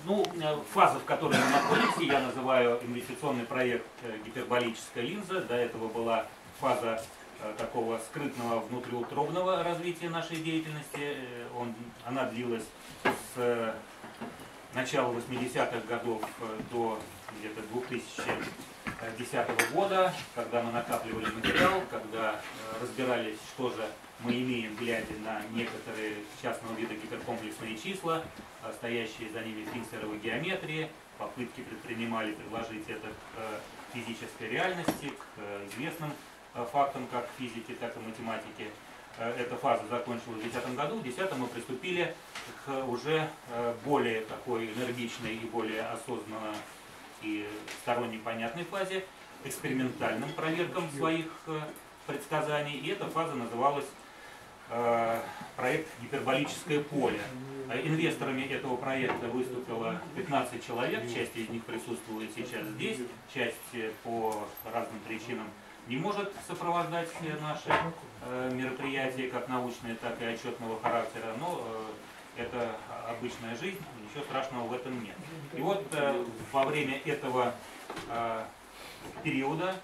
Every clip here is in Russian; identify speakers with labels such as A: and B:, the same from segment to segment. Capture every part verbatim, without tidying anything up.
A: Ну, фаза, в которой мы находимся, я называю инвестиционный проект гиперболическая линза. До этого была фаза такого скрытного внутриутробного развития нашей деятельности. Он, она длилась с начала восьмидесятых годов до где-то две тысячи десятого года, когда мы накапливали материал, когда разбирались, что же мы имеем, глядя на некоторые частного вида гиперкомплексные числа, стоящие за ними в финсеровой геометрии, попытки предпринимали приложить это к физической реальности, к известным фактам как физики, так и математики. Эта фаза закончилась в две тысячи десятом году. В две тысячи десятом мы приступили к уже более такой энергичной и более осознанной и сторонне понятной фазе, экспериментальным проверкам своих предсказаний. И эта фаза называлась э, проект «Гиперболическое поле». Инвесторами этого проекта выступило пятнадцать человек, часть из них присутствует сейчас здесь, часть по разным причинам не может сопровождать наши э, мероприятия, как научные, так и отчетного характера, но э, это обычная жизнь, ничего страшного в этом нет. И вот э, во время этого э, периода,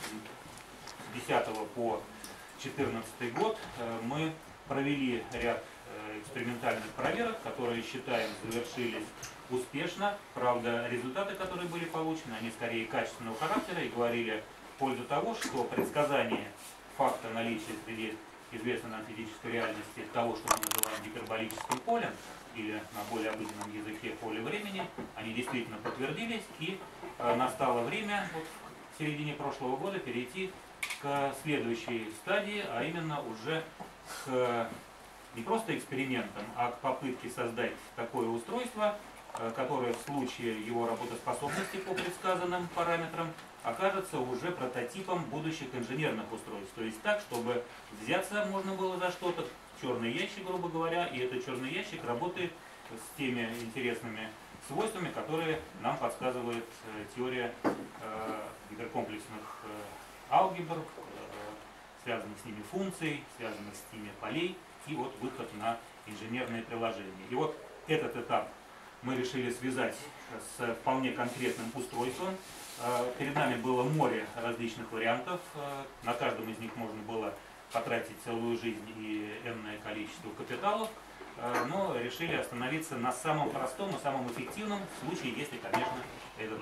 A: с десятого по четырнадцатый год, э, мы провели ряд э, экспериментальных проверок, которые, считаем, завершились успешно. Правда, результаты, которые были получены, они скорее качественного характера и говорили в пользу того, что предсказание факта наличия среди известной нам физической реальности того, что мы называем гиперболическим полем, или на более обыденном языке поле времени, они действительно подтвердились, и э, настало время вот, в середине прошлого года перейти к следующей стадии, а именно уже к не просто экспериментам, а к попытке создать такое устройство, э, которое в случае его работоспособности по предсказанным параметрам окажется уже прототипом будущих инженерных устройств. То есть так, чтобы взяться можно было за что-то, черный ящик, грубо говоря, и этот черный ящик работает с теми интересными свойствами, которые нам подсказывает э, теория э, гиперкомплексных э, алгебр, э, связанных с ними функций, связанных с ними полей, и вот выход на инженерные приложения. И вот этот этап мы решили связать с вполне конкретным устройством. Перед нами было море различных вариантов, на каждом из них можно было потратить целую жизнь и энное количество капиталов, но решили остановиться на самом простом и самом эффективном в случае, если, конечно, этот,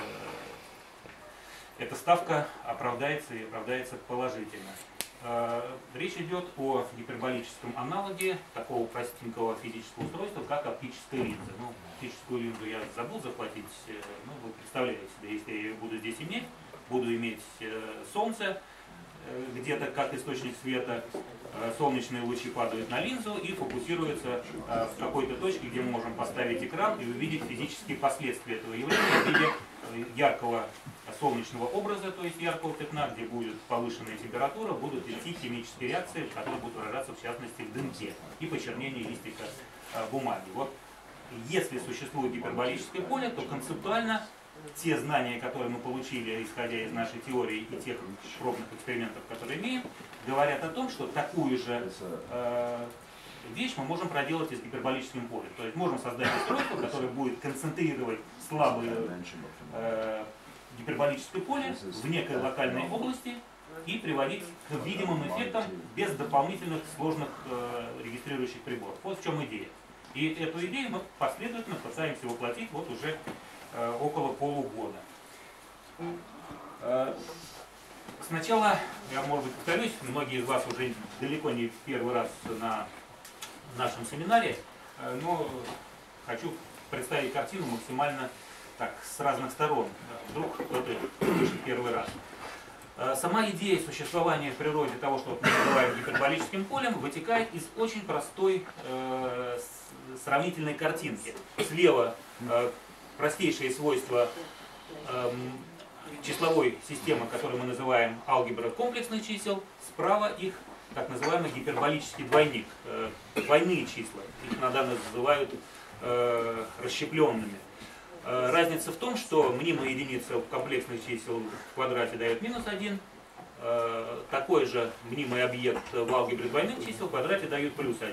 A: эта ставка оправдается и оправдается положительно. Речь идет о гиперболическом аналоге такого простенького физического устройства, как оптическая линза. Ну, оптическую линзу я забыл захватить, ну, вы представляете себе, если я ее буду здесь иметь, буду иметь солнце, где-то как источник света, солнечные лучи падают на линзу и фокусируются в какой-то точке, где мы можем поставить экран и увидеть физические последствия этого явления в виде яркого солнечного образа, то есть яркого пятна, где будет повышенная температура, будут идти химические реакции, которые будут выражаться в частности в дымке и почернении листика бумаги. Вот если существует гиперболическое поле, то концептуально те знания, которые мы получили, исходя из нашей теории и тех пробных экспериментов, которые имеем, говорят о том, что такую же э, вещь мы можем проделать и с гиперболическим полем. То есть можем создать устройство, которое будет концентрировать слабое э, гиперболическое поле в некой локальной области и приводить к видимым эффектам без дополнительных сложных э, регистрирующих приборов. Вот в чем идея. И эту идею мы последовательно пытаемся воплотить вот уже э, около полугода. Э, сначала, я, может быть, повторюсь, многие из вас уже далеко не первый раз на нашем семинаре, э, но хочу представить картину максимально так, с разных сторон. Вдруг кто-то слышит первый раз. Сама идея существования в природе того, что мы называем гиперболическим полем, вытекает из очень простой э, сравнительной картинки. Слева э, простейшие свойства э, числовой системы, которую мы называем алгебра комплексных чисел, справа их так называемый гиперболический двойник, э, двойные числа, их иногда называют э, расщепленными. Разница в том, что мнимая единица комплексных чисел в квадрате дает минус один, такой же мнимый объект в алгебре двойных чисел в квадрате дают плюс один.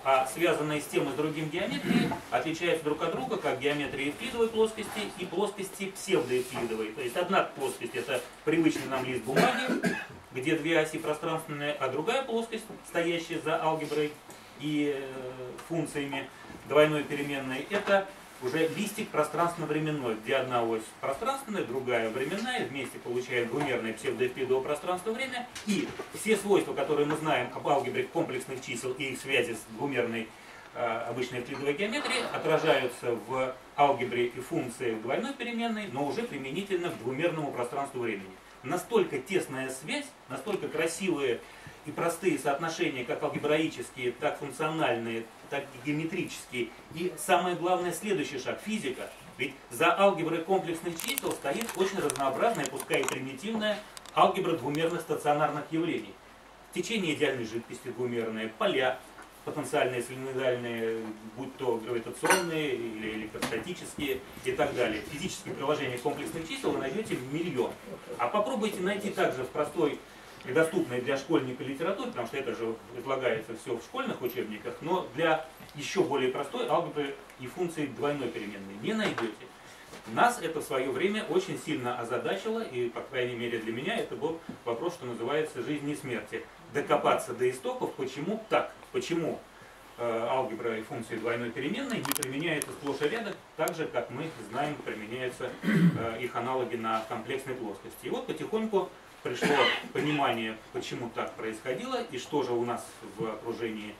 A: а связанные с тем и с другим геометрии отличаются друг от друга, как геометрия евклидовой плоскости и плоскости псевдоевклидовой. То есть одна плоскость — это привычный нам лист бумаги, где две оси пространственные, а другая плоскость, стоящая за алгеброй и функциями двойной переменной, это уже листик пространственно-временной, где одна ось пространственная, другая временная, вместе получаем двумерное псевдоевклидово пространство-время, и все свойства, которые мы знаем об алгебре комплексных чисел и их связи с двумерной э, обычной евклидовой геометрией, отражаются в алгебре и функции двойной переменной, но уже применительно к двумерному пространству-времени. Настолько тесная связь, настолько красивые и простые соотношения, как алгебраические, так функциональные, так и геометрические. И самое главное, следующий шаг — физика. Ведь за алгеброй комплексных чисел стоит очень разнообразная, пускай и примитивная, алгебра двумерных стационарных явлений. Течение идеальной жидкости двумерные, поля потенциальные, солиноидальные, будь то гравитационные или электростатические и так далее. Физические приложения комплексных чисел вы найдете миллион. А попробуйте найти также в простой и доступной для школьника литературе, потому что это же излагается все в школьных учебниках, но для еще более простой алгебры и функции двойной переменной не найдете. Нас это в свое время очень сильно озадачило, и, по крайней мере, для меня это был вопрос, что называется, жизни и смерти. Докопаться до истоков, почему так, почему э, алгебра и функции двойной переменной не применяются сплошь и рядом, так же, как мы знаем, применяются э, их аналоги на комплексной плоскости. И вот потихоньку пришло понимание, почему так происходило, и что же у нас в окружении,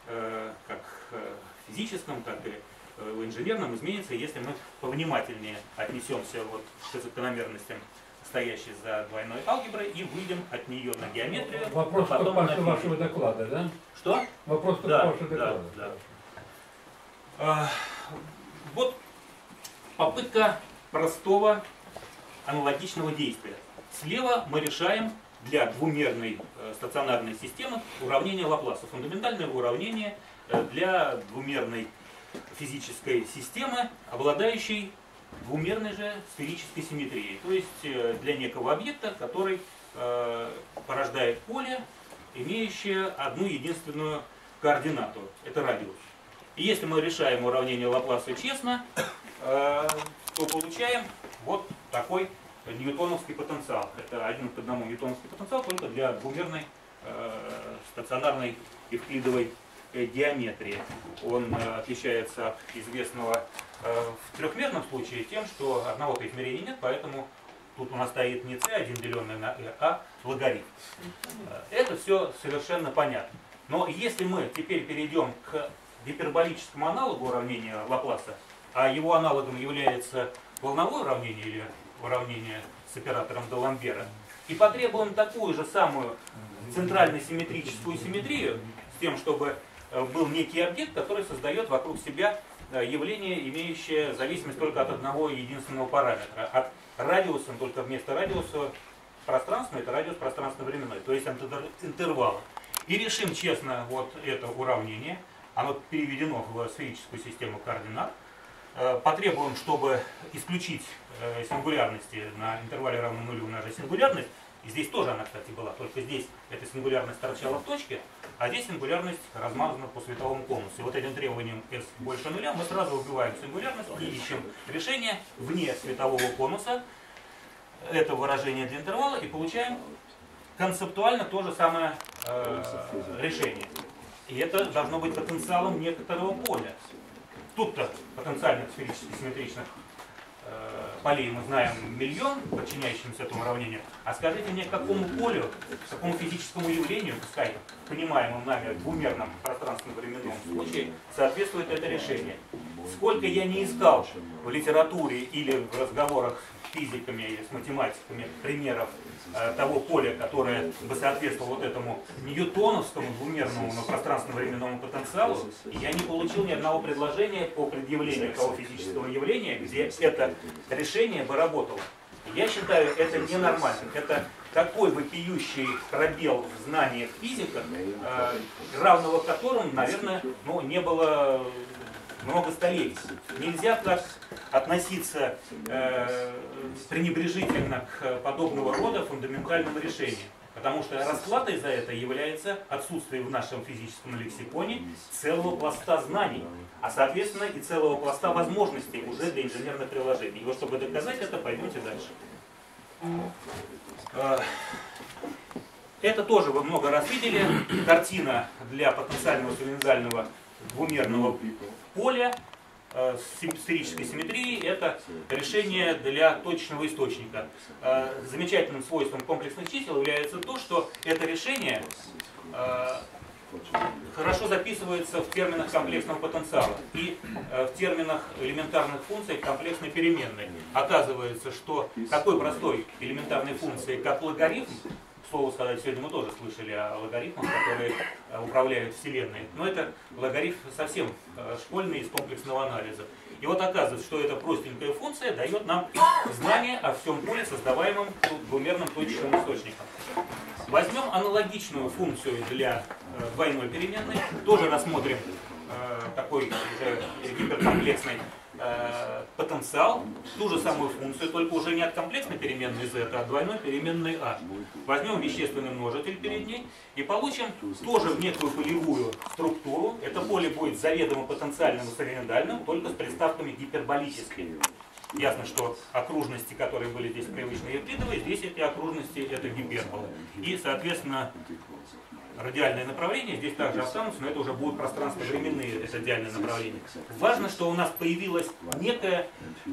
A: э, как э, физическом, так и э, в инженерном, изменится, если мы повнимательнее отнесемся вот к закономерностям, стоящей за двойной алгеброй, и выйдем от нее на геометрию.
B: Вопрос
A: а потом
B: по
A: на
B: вашего доклада, да?
A: Что?
B: Вопрос
A: да,
B: по вашего доклада.
A: Да, да. А, вот попытка простого аналогичного действия. Слева мы решаем для двумерной э, стационарной системы уравнение Лапласа. Фундаментальное уравнение э, для двумерной физической системы, обладающей двумерной же сферической симметрией. То есть э, для некого объекта, который э, порождает поле, имеющее одну единственную координату. Это радиус. И если мы решаем уравнение Лапласа честно, э, то получаем вот такой ньютоновский потенциал. Это один к одному ньютоновский потенциал, только для двумерной э, стационарной евклидовой э, геометрии. Он э, отличается от известного э, в трехмерном случае тем, что одного измерения нет, поэтому тут у нас стоит не c один деленный на r, а логарифм. Это все совершенно понятно. Но если мы теперь перейдем к гиперболическому аналогу уравнения Лапласа, а его аналогом является волновое уравнение или уравнение с оператором Даламбера, и потребуем такую же самую центрально-симметрическую симметрию, с тем, чтобы был некий объект, который создает вокруг себя явление, имеющее зависимость только от одного единственного параметра. От радиуса, только вместо радиуса пространственного, это радиус пространственно-временной, то есть интервала. И решим честно вот это уравнение, оно переведено в сферическую систему координат. Потребуем, чтобы исключить сингулярности на интервале равном нулю у нас же сингулярность. И здесь тоже она, кстати, была, только здесь эта сингулярность торчала в точке, а здесь сингулярность размазана по световому конусу. И вот этим требованием s больше нуля мы сразу убиваем сингулярность и ищем решение вне светового конуса этого выражения для интервала и получаем концептуально то же самое э, решение. И это должно быть потенциалом некоторого поля. Тут-то потенциальных сферически симметричных э, полей мы знаем миллион, подчиняющимся этому уравнению. А скажите мне, к какому полю, к какому физическому явлению, пускай понимаемым нами двумерном пространственно-временном случае, соответствует это решение? Сколько я не искал в литературе или в разговорах с физиками или с математиками примеров э, того поля, которое бы соответствовало вот этому ньютоновскому двумерному пространственно-временному потенциалу, я не получил ни одного предложения по предъявлению того физического явления, где это решение бы работало. Я считаю это ненормальным. Это такой вопиющий пробел в знаниях физика, э, равного которому, наверное, ну, не было много столетий. Нельзя так относиться э, пренебрежительно к подобного рода фундаментальному решению. Потому что расплатой за это является отсутствие в нашем физическом лексиконе целого пласта знаний, а соответственно и целого пласта возможностей уже для инженерных приложений. И вот чтобы доказать это, пойдемте дальше. Это тоже вы много раз видели. Картина для потенциального синусоидального двумерного поля с сферической симметрией. Это решение для точного источника. Замечательным свойством комплексных чисел является то, что это решение хорошо записывается в терминах комплексного потенциала и в терминах элементарных функций комплексной переменной. Оказывается, что такой простой элементарной функции, как логарифм, к слову сказать, сегодня мы тоже слышали о логарифмах, которые управляют Вселенной, но это логарифм совсем школьный из комплексного анализа. И вот оказывается, что эта простенькая функция дает нам знание о всем поле, создаваемом двумерным точечным источником. Возьмем аналогичную функцию для э, двойной переменной, тоже рассмотрим э, такой уже гиперкомплексный э, потенциал, ту же самую функцию, только уже не от комплексной переменной z, а от двойной переменной a. Возьмем вещественный множитель перед ней и получим тоже некую полевую структуру. Это поле будет заведомо потенциальным и синусоидальным, только с приставками гиперболические. Ясно, что окружности, которые были здесь привычно евклидовые, здесь эти окружности это гиперболы. И, соответственно, радиальные направления здесь также останутся, но это уже будут пространственно-временные это радиальные направления. Важно, что у нас появилось некое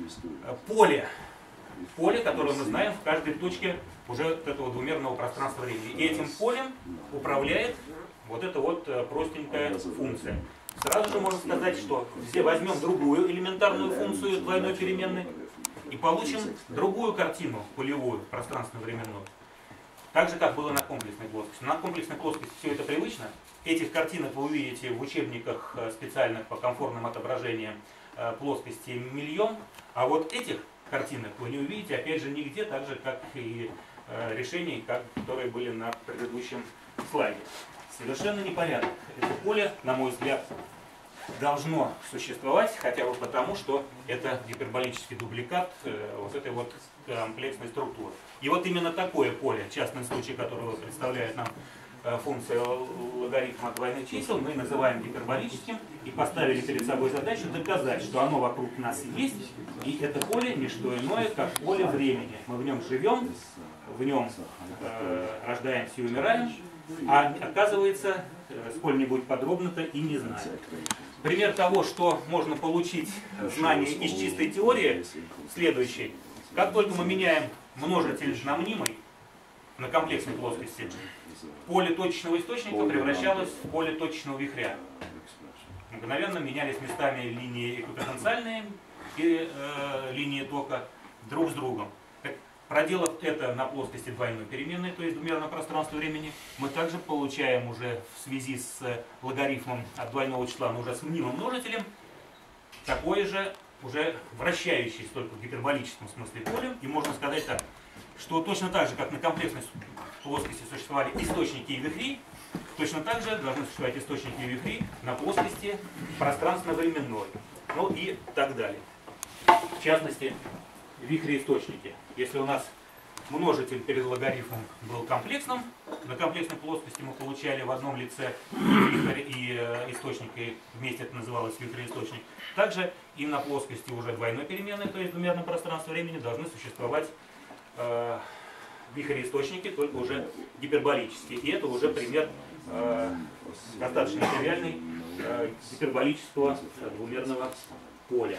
A: поле, поле, которое мы знаем в каждой точке уже этого двумерного пространства-времени. И этим полем управляет вот эта вот простенькая функция. Сразу же можно сказать, что все возьмем другую элементарную функцию двойной переменной и получим другую картину полевую, пространственно-временную. Так же, как было на комплексной плоскости. На комплексной плоскости все это привычно. Этих картинок вы увидите в учебниках специальных по комфортным отображениям плоскости миллион. А вот этих картинок вы не увидите, опять же, нигде, так же, как и решений, которые были на предыдущем слайде. Совершенно непорядок. Это поле, на мой взгляд, должно существовать, хотя бы потому, что это гиперболический дубликат э, вот этой вот комплексной структуры. И вот именно такое поле, частный случай, которого представляет нам э, функция логарифма двойных чисел, мы называем гиперболическим и поставили перед собой задачу доказать, что оно вокруг нас есть, и это поле не что иное, как поле времени. Мы в нем живем, в нем э, рождаемся и умираем. А оказывается, сколь-нибудь подробно-то и не знаем. Пример того, что можно получить знание из чистой теории, следующий. Как только мы меняем множитель на мнимый, на комплексной плоскости, поле точечного источника превращалось в поле точечного вихря. Мгновенно менялись местами линии эквипотенциальные и э, линии тока друг с другом. Проделав это на плоскости двойной переменной, то есть двумерного пространства времени, мы также получаем уже в связи с логарифмом от двойного числа, но уже с мнимым множителем, такое же уже вращающееся только в гиперболическом смысле полем. И можно сказать так, что точно так же, как на комплексной плоскости существовали источники и вихри, точно так же должны существовать источники и вихри на плоскости пространственно-временной. Ну и так далее. В частности, вихри-источники. Если у нас множитель перед логарифмом был комплексным, на комплексной плоскости мы получали в одном лице вихрь и э, источник, и вместе это называлось вихрь-источник. Также и на плоскости уже двойной переменной, то есть в двумерном пространстве времени, должны существовать э, вихрь-источники, только уже гиперболические. И это уже пример э, достаточно тривиальный э, гиперболического двумерного поля.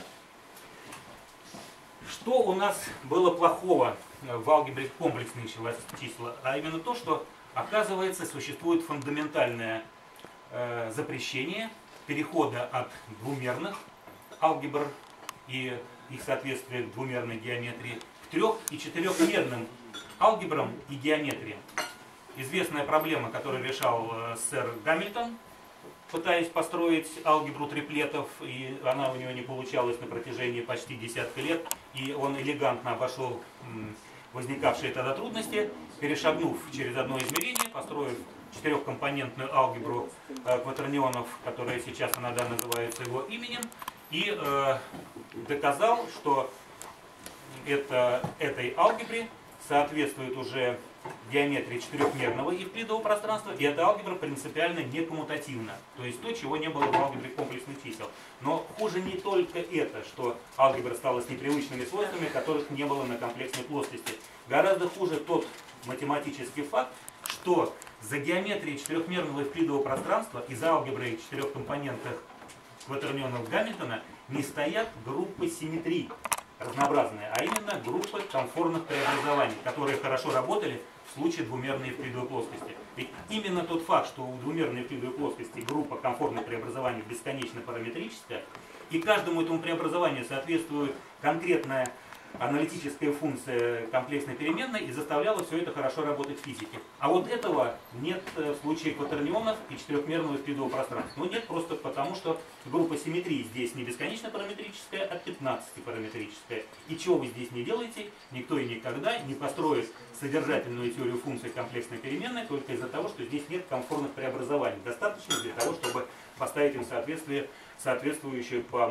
A: Что у нас было плохого в алгебре комплексных чисел? А именно то, что, оказывается, существует фундаментальное э, запрещение перехода от двумерных алгебр и их соответствия к двумерной геометрии к трех- и четырехмерным алгебрам и геометриям. Известная проблема, которую решал э, сэр Гамильтон, пытаясь построить алгебру триплетов, и она у него не получалась на протяжении почти десятка лет, и он элегантно обошел возникавшие тогда трудности, перешагнув через одно измерение, построив четырехкомпонентную алгебру э, кватернионов, которая сейчас иногда называется его именем, и э, доказал, что это, этой алгебре соответствует уже геометрии четырехмерного евклидового пространства, и эта алгебра принципиально не коммутативна. То есть то, чего не было в алгебре комплексных чисел. Но хуже не только это, что алгебра стала с непривычными свойствами, которых не было на комплексной плоскости. Гораздо хуже тот математический факт, что за геометрией четырехмерного евклидового пространства и за алгеброй четырехкомпонентных кватернионов Гамильтона не стоят группы симметрий разнообразные, а именно группы комфортных преобразований, которые хорошо работали в случае двумерной евклидовой плоскости. Ведь именно тот факт, что у двумерной евклидовой плоскости группа комфортных преобразований бесконечно параметрическая, и каждому этому преобразованию соответствует конкретная аналитическая функция комплексной переменной, и заставляла все это хорошо работать в физике. А вот этого нет в случае кватернионов и четырехмерного евклидового пространства. Ну нет, просто потому, что группа симметрии здесь не бесконечно параметрическая, а пятнадцатипараметрическая. И чего вы здесь не делаете, никто и никогда не построит содержательную теорию функций комплексной переменной только из-за того, что здесь нет комфортных преобразований. Достаточно для того, чтобы поставить им соответствие, соответствующее по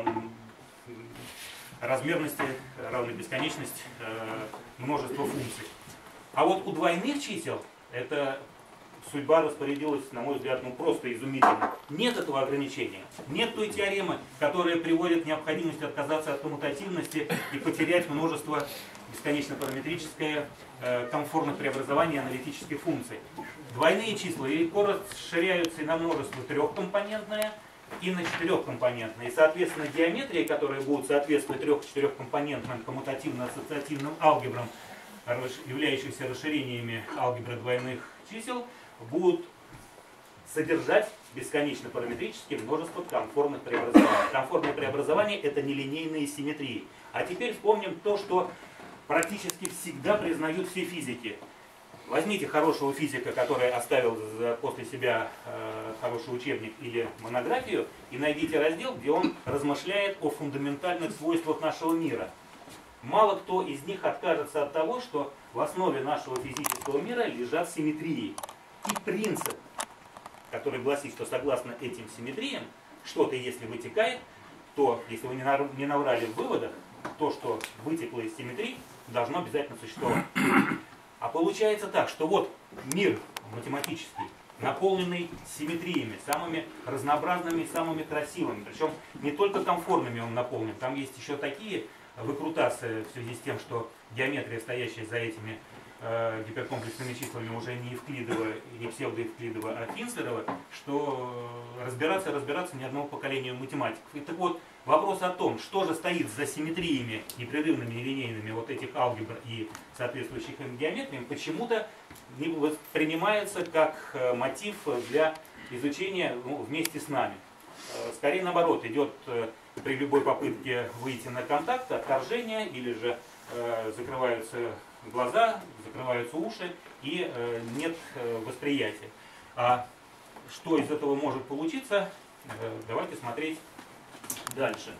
A: размерности, равной бесконечность э, множества функций. А вот у двойных чисел эта судьба распорядилась, на мой взгляд, ну просто изумительно. Нет этого ограничения. Нет той теоремы, которая приводит к необходимости отказаться от коммутативности и потерять множество бесконечно параметрическое э, комфортных преобразований аналитических функций. Двойные числа легко расширяются и на множество трехкомпонентное, и на четырехкомпонентные. И, соответственно, геометрии, которые будут соответствовать трех-четырехкомпонентным коммутативно-ассоциативным алгебрам, являющихся расширениями алгебры двойных чисел, будут содержать бесконечно параметрические множество комфортных преобразований. Комфортные преобразования — это нелинейные симметрии. А теперь вспомним то, что практически всегда признают все физики. Возьмите хорошего физика, который оставил после себя э, хороший учебник или монографию, и найдите раздел, где он размышляет о фундаментальных свойствах нашего мира. Мало кто из них откажется от того, что в основе нашего физического мира лежат симметрии. И принцип, который гласит, что согласно этим симметриям, что-то если вытекает, то, если вы не наврали в выводах, то, что вытекло из симметрий, должно обязательно существовать. А получается так, что вот мир математический, наполненный симметриями, самыми разнообразными, самыми красивыми. Причем не только комфортными он наполнен, там есть еще такие выкрутасы в связи с тем, что геометрия, стоящая за этими э, гиперкомплексными числами, уже не евклидова, не псевдоевклидова, а Кинслерова, что разбираться разбираться ни одного поколения математиков. И так вот, вопрос о том, что же стоит за симметриями непрерывными и линейными вот этих алгебр и соответствующих им геометриям, почему-то не воспринимается как мотив для изучения, ну, вместе с нами. Скорее наоборот, идет при любой попытке выйти на контакт отторжение, или же э, закрываются глаза, закрываются уши и э, нет э, восприятия. А что из этого может получиться, э, давайте смотреть дальше.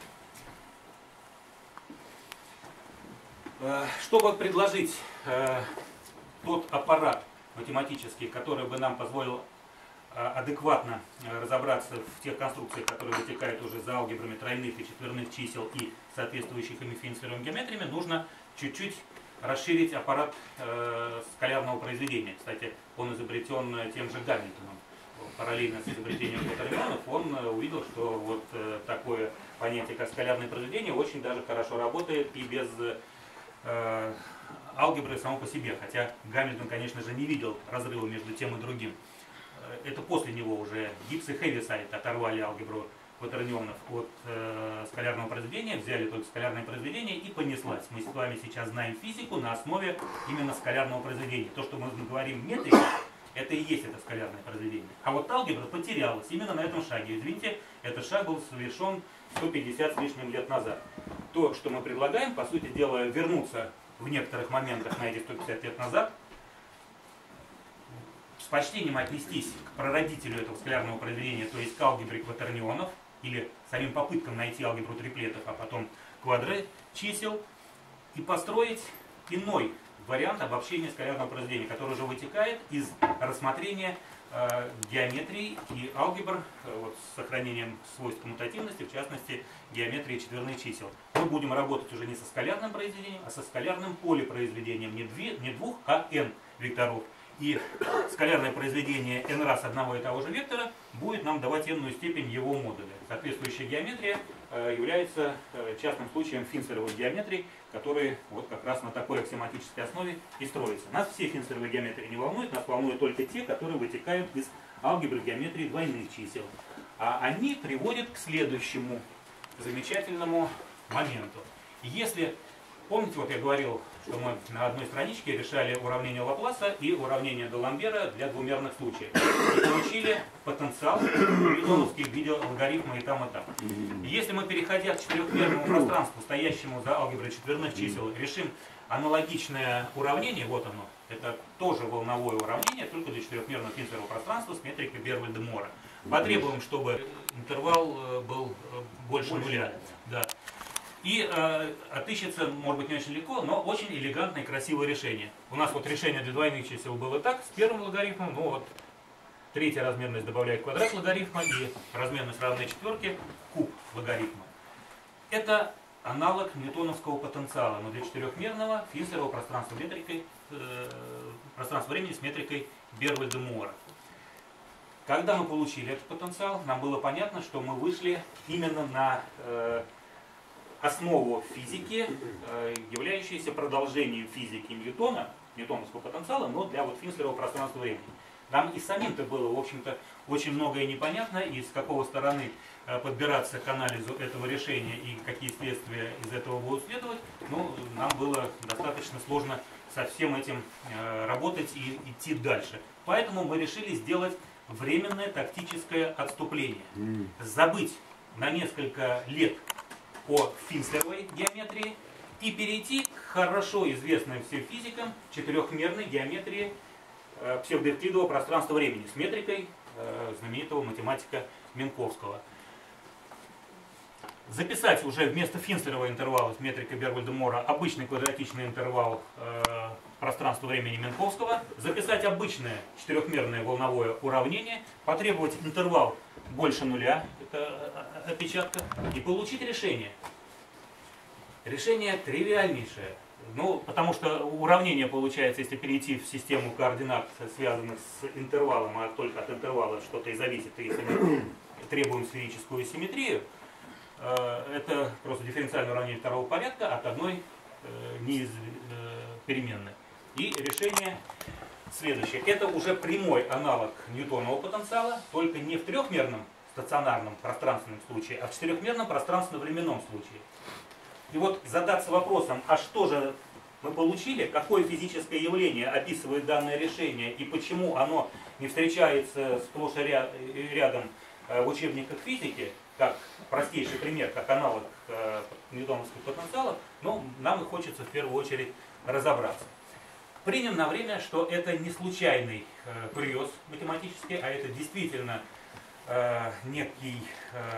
A: Э, чтобы предложить э, тот аппарат математический, который бы нам позволил адекватно разобраться в тех конструкциях, которые вытекают уже за алгебрами тройных и четверных чисел и соответствующих им Финкелевым геометриями, нужно чуть-чуть расширить аппарат э, скалярного произведения. Кстати, он изобретен тем же Гамильтоном. Параллельно с изобретением кватернионов он увидел, что вот э, такое понятие, как скалярное произведение, очень даже хорошо работает и без э, алгебры само по себе. Хотя Гамильтон, конечно же, не видел разрыва между тем и другим. Это после него уже Гиббс и Хевисайд оторвали алгебру кватернионов от э, скалярного произведения, взяли только скалярное произведение и понеслась. Мы с вами сейчас знаем физику на основе именно скалярного произведения. То, что мы говорим метрика, это и есть это скалярное произведение. А вот алгебра потерялась именно на этом шаге. Извините, этот шаг был совершен сто пятьдесят с лишним лет назад. То, что мы предлагаем, по сути дела, вернуться в некоторых моментах на эти сто пятьдесят лет назад, с почтением отнестись к прародителю этого скалярного произведения, то есть к алгебре кватернионов, или самим попыткам найти алгебру триплетов, а потом квадрат чисел, и построить иной вариант обобщения скалярного произведения, который уже вытекает из рассмотрения э, геометрии и алгебр э, вот, с сохранением свойств коммутативности, в частности геометрии четверных чисел. Мы будем работать уже не со скалярным произведением, а со скалярным полипроизведением не, две, не двух, а n векторов. И скалярное произведение n раз одного и того же вектора будет нам давать n-ную степень его модуля. Соответствующая геометрия э, является э, частным случаем Финцеровой геометрии, которые вот как раз на такой аксиоматической основе и строятся. Нас все Финцеровые геометрии не волнуют, нас волнуют только те, которые вытекают из алгебры геометрии двойных чисел. А они приводят к следующему замечательному моменту. Если, помните, вот я говорил, что мы на одной страничке решали уравнение Лапласа и уравнение Даламбера для двумерных случаев. И получили потенциал ньютоновский в виде логарифма и там, и там. И если мы, переходя к четырехмерному пространству, стоящему за алгеброй четверных чисел, решим аналогичное уравнение, вот оно, это тоже волновое уравнение, только для четырехмерного Финцерового пространства с метрикой Бервальда-Мора. Потребуем, чтобы интервал был больше нуля. Да. И э, отыщется, может быть, не очень легко, но очень элегантное и красивое решение. У нас вот решение для двойных чисел было так, с первым логарифмом, ну вот третья размерность добавляет квадрат логарифма и размерность равная четверке куб логарифма. Это аналог ньютоновского потенциала, но для четырехмерного Финцерового пространства, метрикой, э, пространства времени с метрикой Бервальда-Мора. Когда мы получили этот потенциал, нам было понятно, что мы вышли именно на э, основу физики, являющейся продолжением физики Ньютона, ньютоновского потенциала, но для вот Финцерового пространства времени. Нам и самим-то было, в общем-то, очень многое непонятно, и с какой стороны подбираться к анализу этого решения и какие следствия из этого будут следовать, ну, нам было достаточно сложно со всем этим работать и идти дальше. Поэтому мы решили сделать временное тактическое отступление. Забыть на несколько лет о Финцеровой геометрии и перейти к хорошо известной всем физикам четырехмерной геометрии э, псевдоэвклидового пространства времени с метрикой э, знаменитого математика Минковского. Записать уже вместо Финцерового интервала с метрикой Бервальда-Мора обычный квадратичный интервал э, пространства времени Минковского, записать обычное четырехмерное волновое уравнение, потребовать интервал больше нуля, это опечатка, и получить решение. Решение тривиальнейшее. Ну, потому что уравнение получается, если перейти в систему координат, связанных с интервалом, а только от интервала что-то и зависит, и если мы требуем сферическую симметрию, это просто дифференциальное уравнение второго порядка от одной неиз... переменной. И решение следующее. Это уже прямой аналог ньютонового потенциала, только не в трехмерном стационарном пространственном случае, а в четырехмерном пространственно-временном случае. И вот задаться вопросом, а что же мы получили, какое физическое явление описывает данное решение и почему оно не встречается сплошь и рядом в учебниках физики, как простейший пример, как аналог ньютоновского потенциала, но нам и хочется в первую очередь разобраться. Примем на время, что это не случайный э, курьез математический, а это действительно э, некий, э,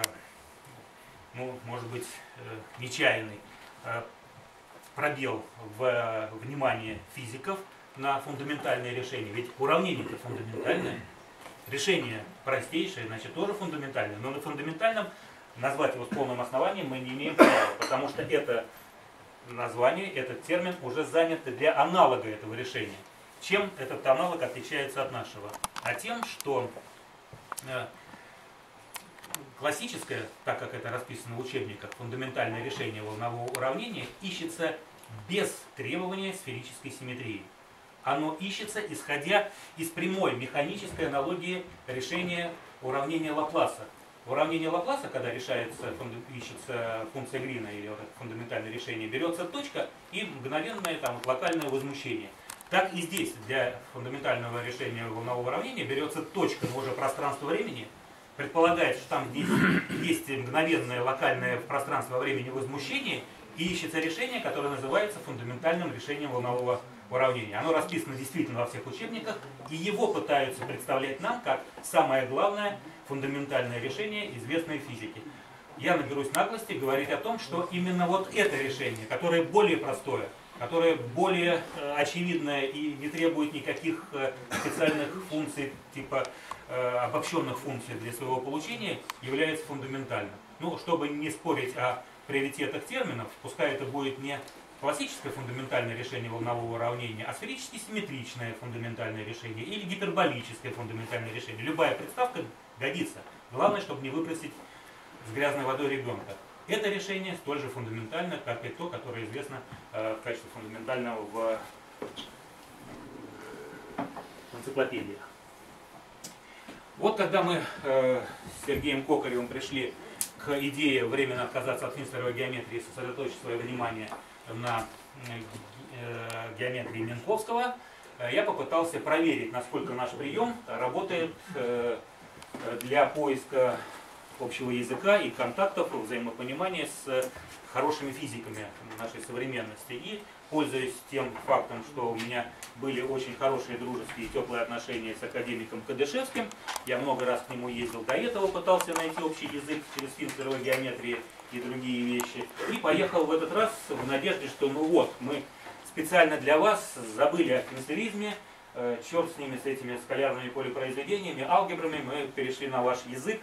A: ну, может быть, э, нечаянный э, пробел в э, внимании физиков на фундаментальные решения. Ведь уравнение-то фундаментальное, решение простейшее, значит, тоже фундаментальное, но на фундаментальном назвать его с полным основанием мы не имеем права, потому что это название, этот термин уже занят для аналога этого решения. Чем этот аналог отличается от нашего? А тем, что э, классическое, так как это расписано в учебниках, фундаментальное решение волнового уравнения ищется без требования сферической симметрии. Оно ищется, исходя из прямой механической аналогии решения уравнения Лапласа. Уравнение Лапласа, когда решается, ищется функция Грина или вот фундаментальное решение, берется точка и мгновенное там, локальное возмущение. Так и здесь для фундаментального решения волнового уравнения берется точка, но уже пространство времени, предполагает, что там здесь есть мгновенное локальное пространство во времени возмущение, и ищется решение, которое называется фундаментальным решением волнового уравнения. Оно расписано действительно во всех учебниках, и его пытаются представлять нам как самое главное фундаментальное решение известной физики. Я наберусь наглости говорить о том, что именно вот это решение, которое более простое, которая более очевидная и не требует никаких специальных функций, типа обобщенных функций для своего получения, является фундаментальным. Ну, чтобы не спорить о приоритетах терминов, пускай это будет не классическое фундаментальное решение волнового уравнения, а сферически симметричное фундаментальное решение или гиперболическое фундаментальное решение. Любая представка годится. Главное, чтобы не выбросить с грязной водой ребенка. Это решение столь же фундаментально, как и то, которое известно э, в качестве фундаментального в энциклопедиях. Вот когда мы э, с Сергеем Кокаревым пришли к идее временно отказаться от Финстеровой геометрии и сосредоточить свое внимание на э, геометрии Минковского, э, я попытался проверить, насколько наш прием работает э, для поиска общего языка и контактов, взаимопонимания с хорошими физиками нашей современности. И, пользуясь тем фактом, что у меня были очень хорошие дружеские и теплые отношения с академиком Кадышевским, я много раз к нему ездил до этого, пытался найти общий язык через Финстеровой геометрии и другие вещи. И поехал в этот раз в надежде, что ну вот, мы специально для вас забыли о финстеризме, черт с ними, с этими скалярными полипроизведениями, алгебрами, мы перешли на ваш язык,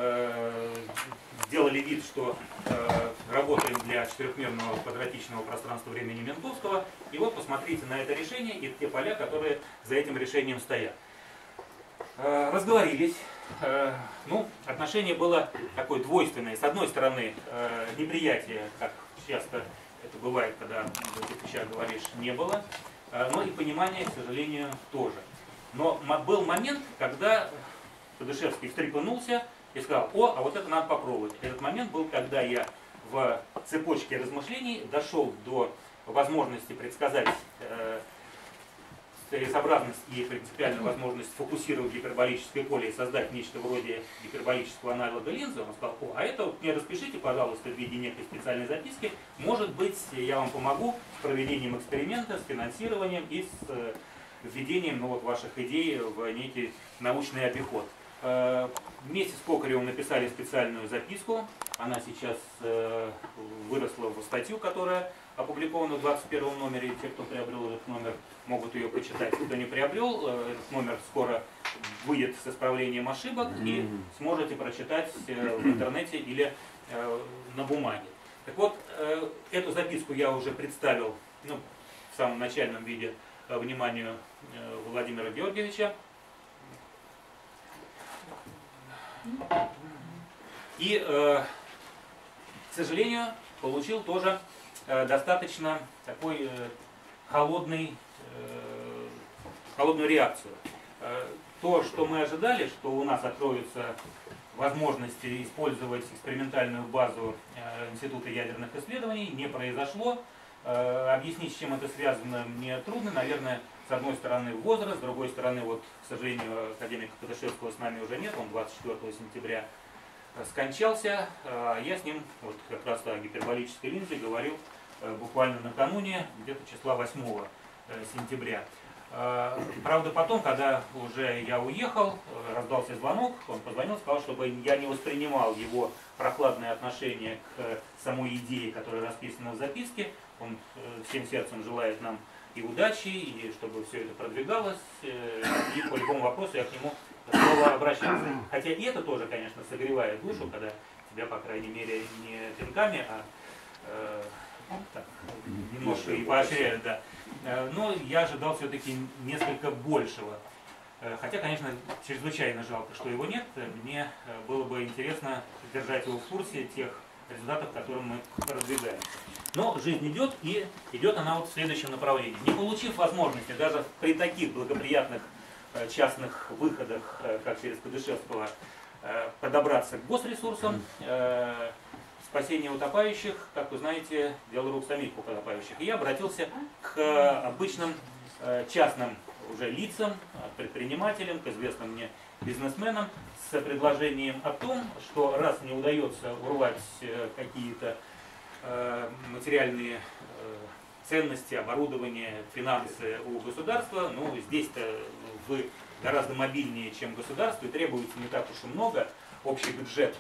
A: сделали вид, что работаем для четырехмерного квадратичного пространства времени Минковского, и вот посмотрите на это решение и те поля, которые за этим решением стоят. Разговорились. Ну, отношение было такое двойственное. С одной стороны, неприятия, как часто это бывает, когда в этих вещах говоришь, не было. Но и понимание, к сожалению, тоже. Но был момент, когда Кадышевский встрепенулся и сказал: о, а вот это надо попробовать. Этот момент был, когда я в цепочке размышлений дошел до возможности предсказать э, целесообразность и принципиальную возможность фокусировать гиперболическое поле и создать нечто вроде гиперболического аналога линзы. Он сказал: о, а это вот мне распишите, пожалуйста, в виде некой специальной записки. Может быть, я вам помогу с проведением эксперимента, с финансированием и с э, введением ну, вот, ваших идей в некий научный обиход. Э, вместе с Кокаревым написали специальную записку. Она сейчас э, выросла в статью, которая опубликована в двадцать первом номере. Те, кто приобрел этот номер, могут ее почитать. Кто не приобрел, этот номер скоро выйдет с исправлением ошибок и сможете прочитать в интернете или на бумаге. Так вот, эту записку я уже представил ну, в самом начальном виде вниманию Владимира Георгиевича. И, к сожалению, получил тоже достаточно такой холодный, холодную реакцию. То, что мы ожидали, что у нас откроются возможности использовать экспериментальную базу Института ядерных исследований, не произошло. Объяснить, с чем это связано, мне трудно. Наверное, с одной стороны возраст, с другой стороны, вот, к сожалению, академика Кадышевского с нами уже нет, он двадцать четвёртого сентября скончался. Я с ним вот как раз о гиперболической линзе говорил буквально накануне, где-то числа восьмого сентября. Правда, потом, когда уже я уехал, раздался звонок, он позвонил, сказал, чтобы я не воспринимал его прохладное отношение к самой идее, которая расписана в записке. Он всем сердцем желает нам и удачи, и чтобы все это продвигалось, и по любому вопросу я к нему снова обращался. Хотя и это тоже, конечно, согревает душу, когда тебя, по крайней мере, не пинками, а э, так, немножко и поощряют, да. Но я ожидал все-таки несколько большего. Хотя, конечно, чрезвычайно жалко, что его нет. Мне было бы интересно держать его в курсе тех результатов, к которым мы продвигаем. Но жизнь идет, и идет она вот в следующем направлении. Не получив возможности даже при таких благоприятных частных выходах, как через Кадышевского, подобраться к госресурсам, спасение утопающих, как вы знаете, дело рук самих утопающих. И я обратился к обычным частным уже лицам, предпринимателям, к известным мне бизнесменам с предложением о том, что раз не удается урвать какие-то материальные ценности, оборудование, финансы у государства, ну здесь-то вы гораздо мобильнее, чем государство, и требуется не так уж и много. Общий бюджет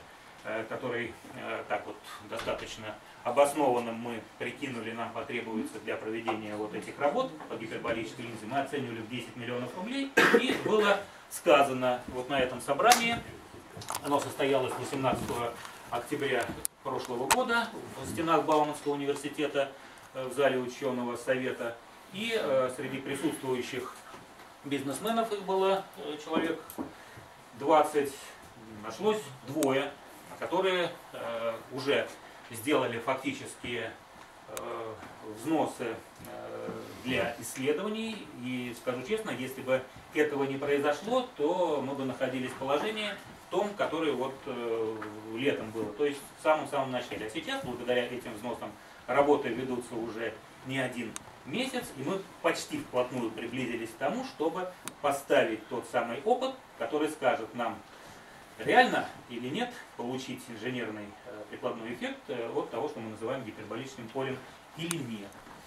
A: который так вот достаточно обоснованным мы прикинули, нам потребуется для проведения вот этих работ по гиперболической линзе, мы оценивали в десять миллионов рублей, и было сказано вот на этом собрании, оно состоялось восемнадцатого октября прошлого года в стенах Бауманского университета в зале ученого совета, и среди присутствующих бизнесменов, их было человек двадцать, нашлось двое, которые э, уже сделали фактически э, взносы э, для исследований. И скажу честно, если бы этого не произошло, то мы бы находились в положении в том, которое вот э, летом было, то есть в самом-самом начале. А сейчас, благодаря этим взносам, работы ведутся уже не один месяц, и мы почти вплотную приблизились к тому, чтобы поставить тот самый опыт, который скажет нам, реально или нет получить инженерный э, прикладной эффект э, от того, что мы называем гиперболическим полем, или нет.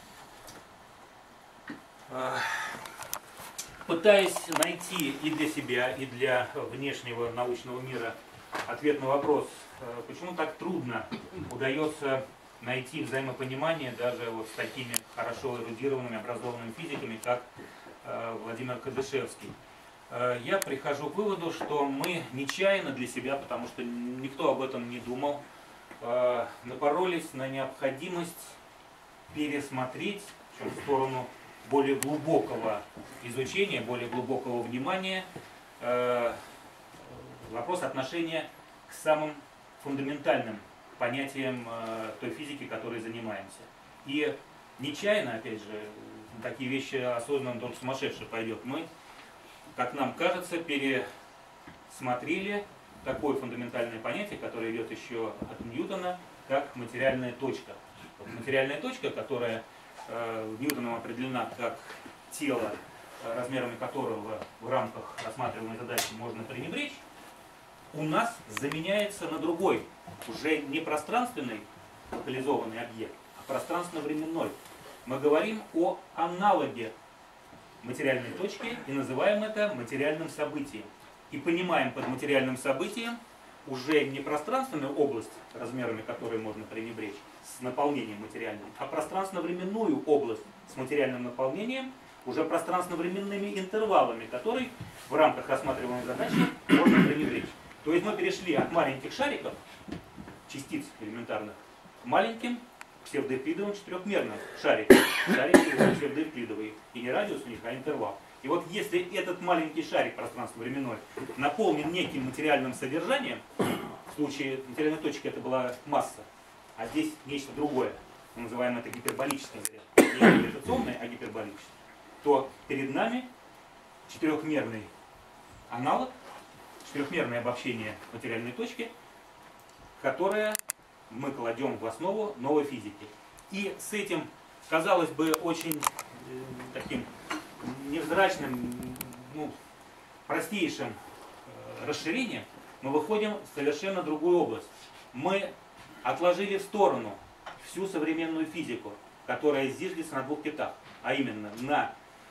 A: Э, пытаясь найти и для себя, и для внешнего научного мира ответ на вопрос, э, почему так трудно удается найти взаимопонимание даже вот с такими хорошо эрудированными, образованными физиками, как э, Владимир Кадышевский. Э, я прихожу к выводу, что мы нечаянно для себя, потому что никто об этом не думал, э, напоролись на необходимость пересмотреть в сторону более глубокого изучения, более глубокого внимания э, вопрос отношения к самым фундаментальным понятием э, той физики, которой занимаемся. И нечаянно, опять же, такие вещи осознанно только сумасшедший пойдет. Мы, как нам кажется, пересмотрели такое фундаментальное понятие, которое идет еще от Ньютона, как материальная точка. Вот материальная точка, которая э, Ньютоном определена как тело, размерами которого в рамках рассматриваемой задачи можно пренебречь, у нас заменяется на другой, уже не пространственный локализованный объект, а пространственно-временной. Мы говорим о аналоге материальной точки и называем это материальным событием. И понимаем под материальным событием уже не пространственную область, размерами которой можно пренебречь, с наполнением материальным, а пространственно-временную область с материальным наполнением, уже пространственно-временными интервалами, которые в рамках рассматриваемой задачи можно пренебречь. То есть мы перешли от маленьких шариков, частиц элементарных, к маленьким псевдоэвклидовым четырехмерным шарикам. Шарики псевдоэвклидовые. И не радиус у них, а интервал. И вот если этот маленький шарик пространственно-временной наполнен неким материальным содержанием, в случае материальной точки это была масса, а здесь нечто другое, мы называем это гиперболическим вариантом, не гравитационный, а гиперболический, то перед нами четырехмерный аналог, четырехмерное обобщение материальной точки, которое мы кладем в основу новой физики. И с этим, казалось бы, очень э, таким невзрачным, ну, простейшим э, расширением мы выходим в совершенно другую область. Мы отложили в сторону всю современную физику, которая зиждется на двух китах, а именно на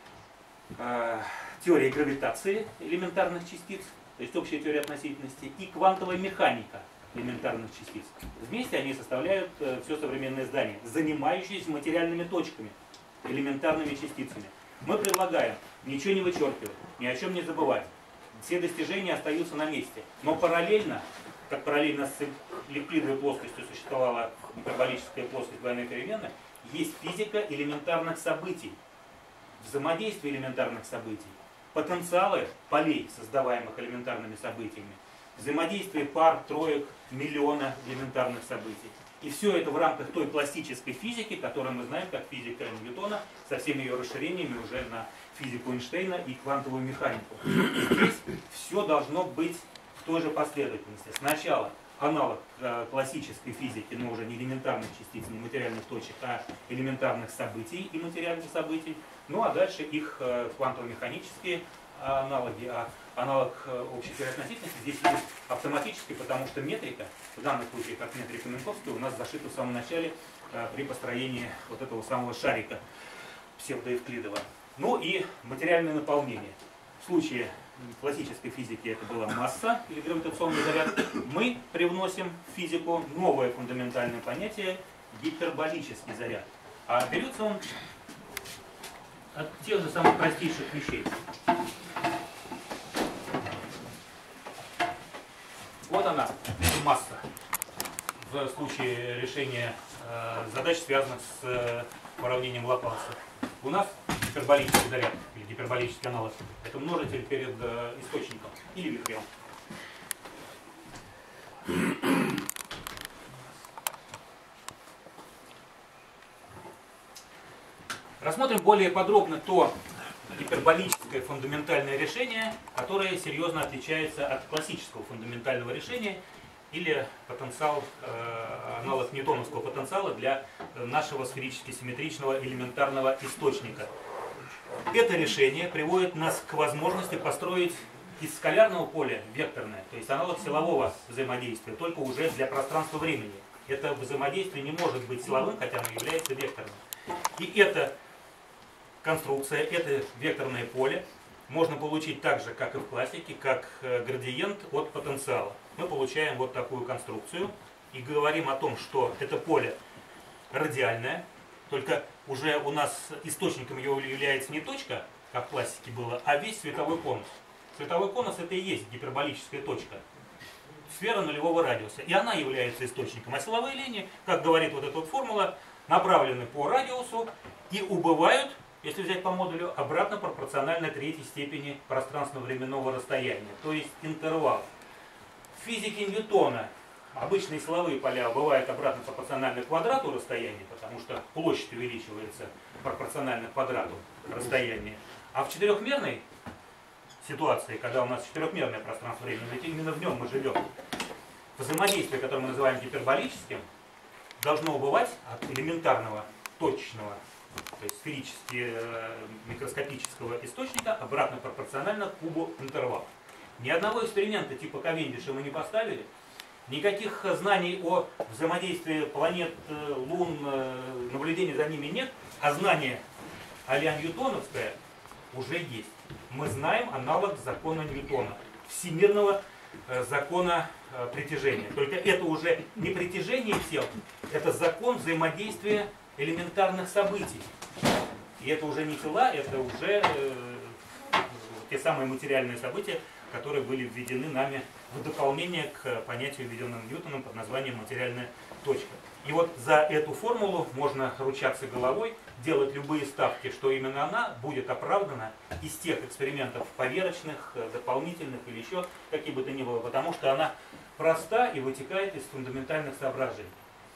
A: э, теории гравитации элементарных частиц, то есть общая теория относительности, и квантовая механика элементарных частиц. Вместе они составляют э, все современное здание, занимающееся материальными точками, элементарными частицами. Мы предлагаем ничего не вычеркивать, ни о чем не забывать. Все достижения остаются на месте. Но параллельно, как параллельно с евклидовой плоскостью существовала гиперболическая плоскость двойной переменной, есть физика элементарных событий, взаимодействие элементарных событий, потенциалы полей, создаваемых элементарными событиями, взаимодействие пар, троек, миллиона элементарных событий. И все это в рамках той классической физики, которую мы знаем как физика Ньютона, со всеми ее расширениями уже на физику Эйнштейна и квантовую механику. И здесь все должно быть в той же последовательности. Сначала аналог э, классической физики, но уже не элементарных частиц, не материальных точек, а элементарных событий и материальных событий. Ну а дальше их э, квантово-механические аналоги, а аналог э, общей теории относительности здесь есть автоматически, потому что метрика, в данном случае как метрика Минковская, у нас зашита в самом начале э, при построении вот этого самого шарика псевдоэвклидова. Ну и материальное наполнение. В случае в классической физике это была масса или гравитационный заряд, мы привносим в физику новое фундаментальное понятие гиперболический заряд. А берется он от тех же самых простейших вещей. Вот она, масса. В случае решения э, задач, связанных с э, уравнением Лапласа. У нас гиперболический заряд или гиперболический аналог — это множитель перед э, источником или вихрем. Рассмотрим более подробно то гиперболическое фундаментальное решение, которое серьезно отличается от классического фундаментального решения или потенциал, э, аналог ньютоновского потенциала для нашего сферически симметричного элементарного источника. Это решение приводит нас к возможности построить из скалярного поля векторное, то есть аналог силового взаимодействия, только уже для пространства-времени. Это взаимодействие не может быть силовым, хотя оно является векторным. И эта конструкция, это векторное поле можно получить так же, как и в классике, как градиент от потенциала. Мы получаем вот такую конструкцию и говорим о том, что это поле радиальное, только уже у нас источником его является не точка, как в классике было, а весь световой конус. Световой конус — это и есть гиперболическая точка, сфера нулевого радиуса, и она является источником. А силовые линии, как говорит вот эта вот формула, направлены по радиусу и убывают, если взять по модулю, обратно пропорционально третьей степени пространственно-временного расстояния, то есть интервал. В физике Ньютона обычные силовые поля убывают обратно пропорционально квадрату расстояния, потому что площадь увеличивается пропорционально квадрату расстояния. А в четырехмерной ситуации, когда у нас четырехмерное пространство-время, ведь именно в нем мы живем, взаимодействие, которое мы называем гиперболическим, должно убывать от элементарного точечного, то есть сферически микроскопического источника обратно пропорционально кубу интервала. Ни одного эксперимента типа Кавендиша мы не поставили, никаких знаний о взаимодействии планет, лун, наблюдений за ними нет, а знание а-ля ньютоновское уже есть. Мы знаем аналог закона Ньютона, всемирного закона притяжения. Только это уже не притяжение тел, это закон взаимодействия элементарных событий. И это уже не тела, это уже э, те самые материальные события, которые были введены нами в дополнение к понятию, введенному Ньютоном под названием материальная точка. И вот за эту формулу можно ручаться головой, делать любые ставки, что именно она будет оправдана из тех экспериментов поверочных, дополнительных или еще какие бы то ни было, потому что она проста и вытекает из фундаментальных соображений.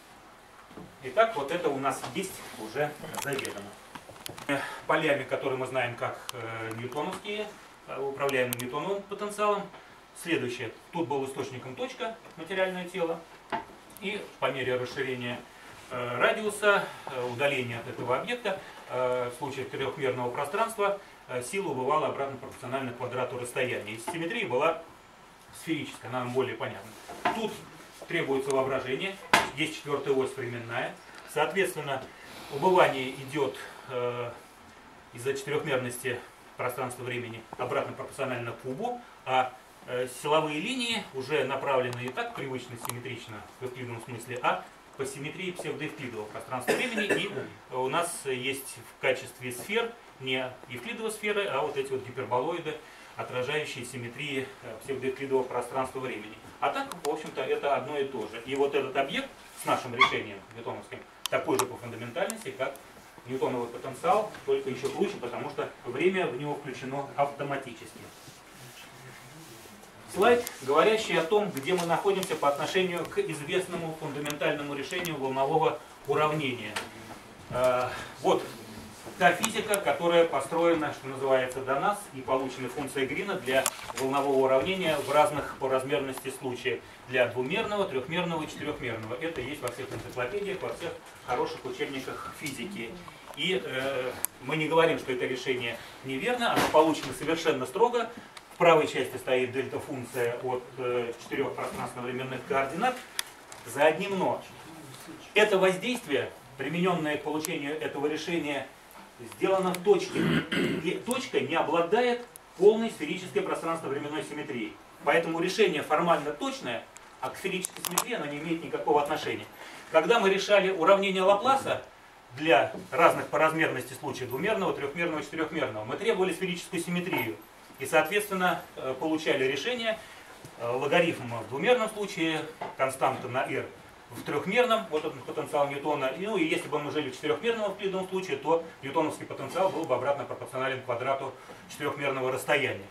A: Итак, вот это у нас есть уже заведомо. Полями, которые мы знаем как э, ньютоновские, управляемым ньютоновым потенциалом. Следующее. Тут был источником точка, материальное тело. И по мере расширения э, радиуса, э, удаления от этого объекта, э, в случае трехмерного пространства, э, сила убывала обратно пропорционально квадрату расстояния. И симметрия была сферическая, она нам более понятна. Тут требуется воображение. Есть четвертая ось временная. Соответственно, убывание идет э, из-за четырехмерности пространства-времени обратно пропорционально кубу, а э, силовые линии уже направлены не так привычно симметрично в эвклидовом смысле, а по симметрии псевдоэвклидового пространства-времени. И у нас есть в качестве сфер не евклидовые сферы, а вот эти вот гиперболоиды, отражающие симметрии псевдоэвклидового пространства-времени. А так, в общем-то, это одно и то же. И вот этот объект с нашим решением ньютоновским такой же по фундаментальности, как ньютоновый потенциал, только еще круче, потому что время в него включено автоматически. Слайд, говорящий о том, где мы находимся по отношению к известному фундаментальному решению волнового уравнения. Вот та физика, которая построена, что называется, до нас и получена функцией Грина для волнового уравнения в разных по размерности случаях. Для двумерного, трехмерного и четырехмерного. Это есть во всех энциклопедиях, во всех хороших учебниках физики. И э, мы не говорим, что это решение неверно, оно получено совершенно строго. В правой части стоит дельта-функция от э, четырех пространственно-временных координат. За одним но. Это воздействие, примененное к получению этого решения, сделано в точке. И точка не обладает полной сферической пространственно-временной симметрии. Поэтому решение формально точное, а к сферической симметрии оно не имеет никакого отношения. Когда мы решали уравнение Лапласа для разных по размерности случаев двумерного, трехмерного, четырехмерного, мы требовали сферическую симметрию. И, соответственно, получали решение логарифма в двумерном случае, константа на r в трехмерном, вот этот потенциал Ньютона. Ну и если бы мы жили в четырехмерном евклидовом случае, то ньютоновский потенциал был бы обратно пропорционален квадрату четырехмерного расстояния.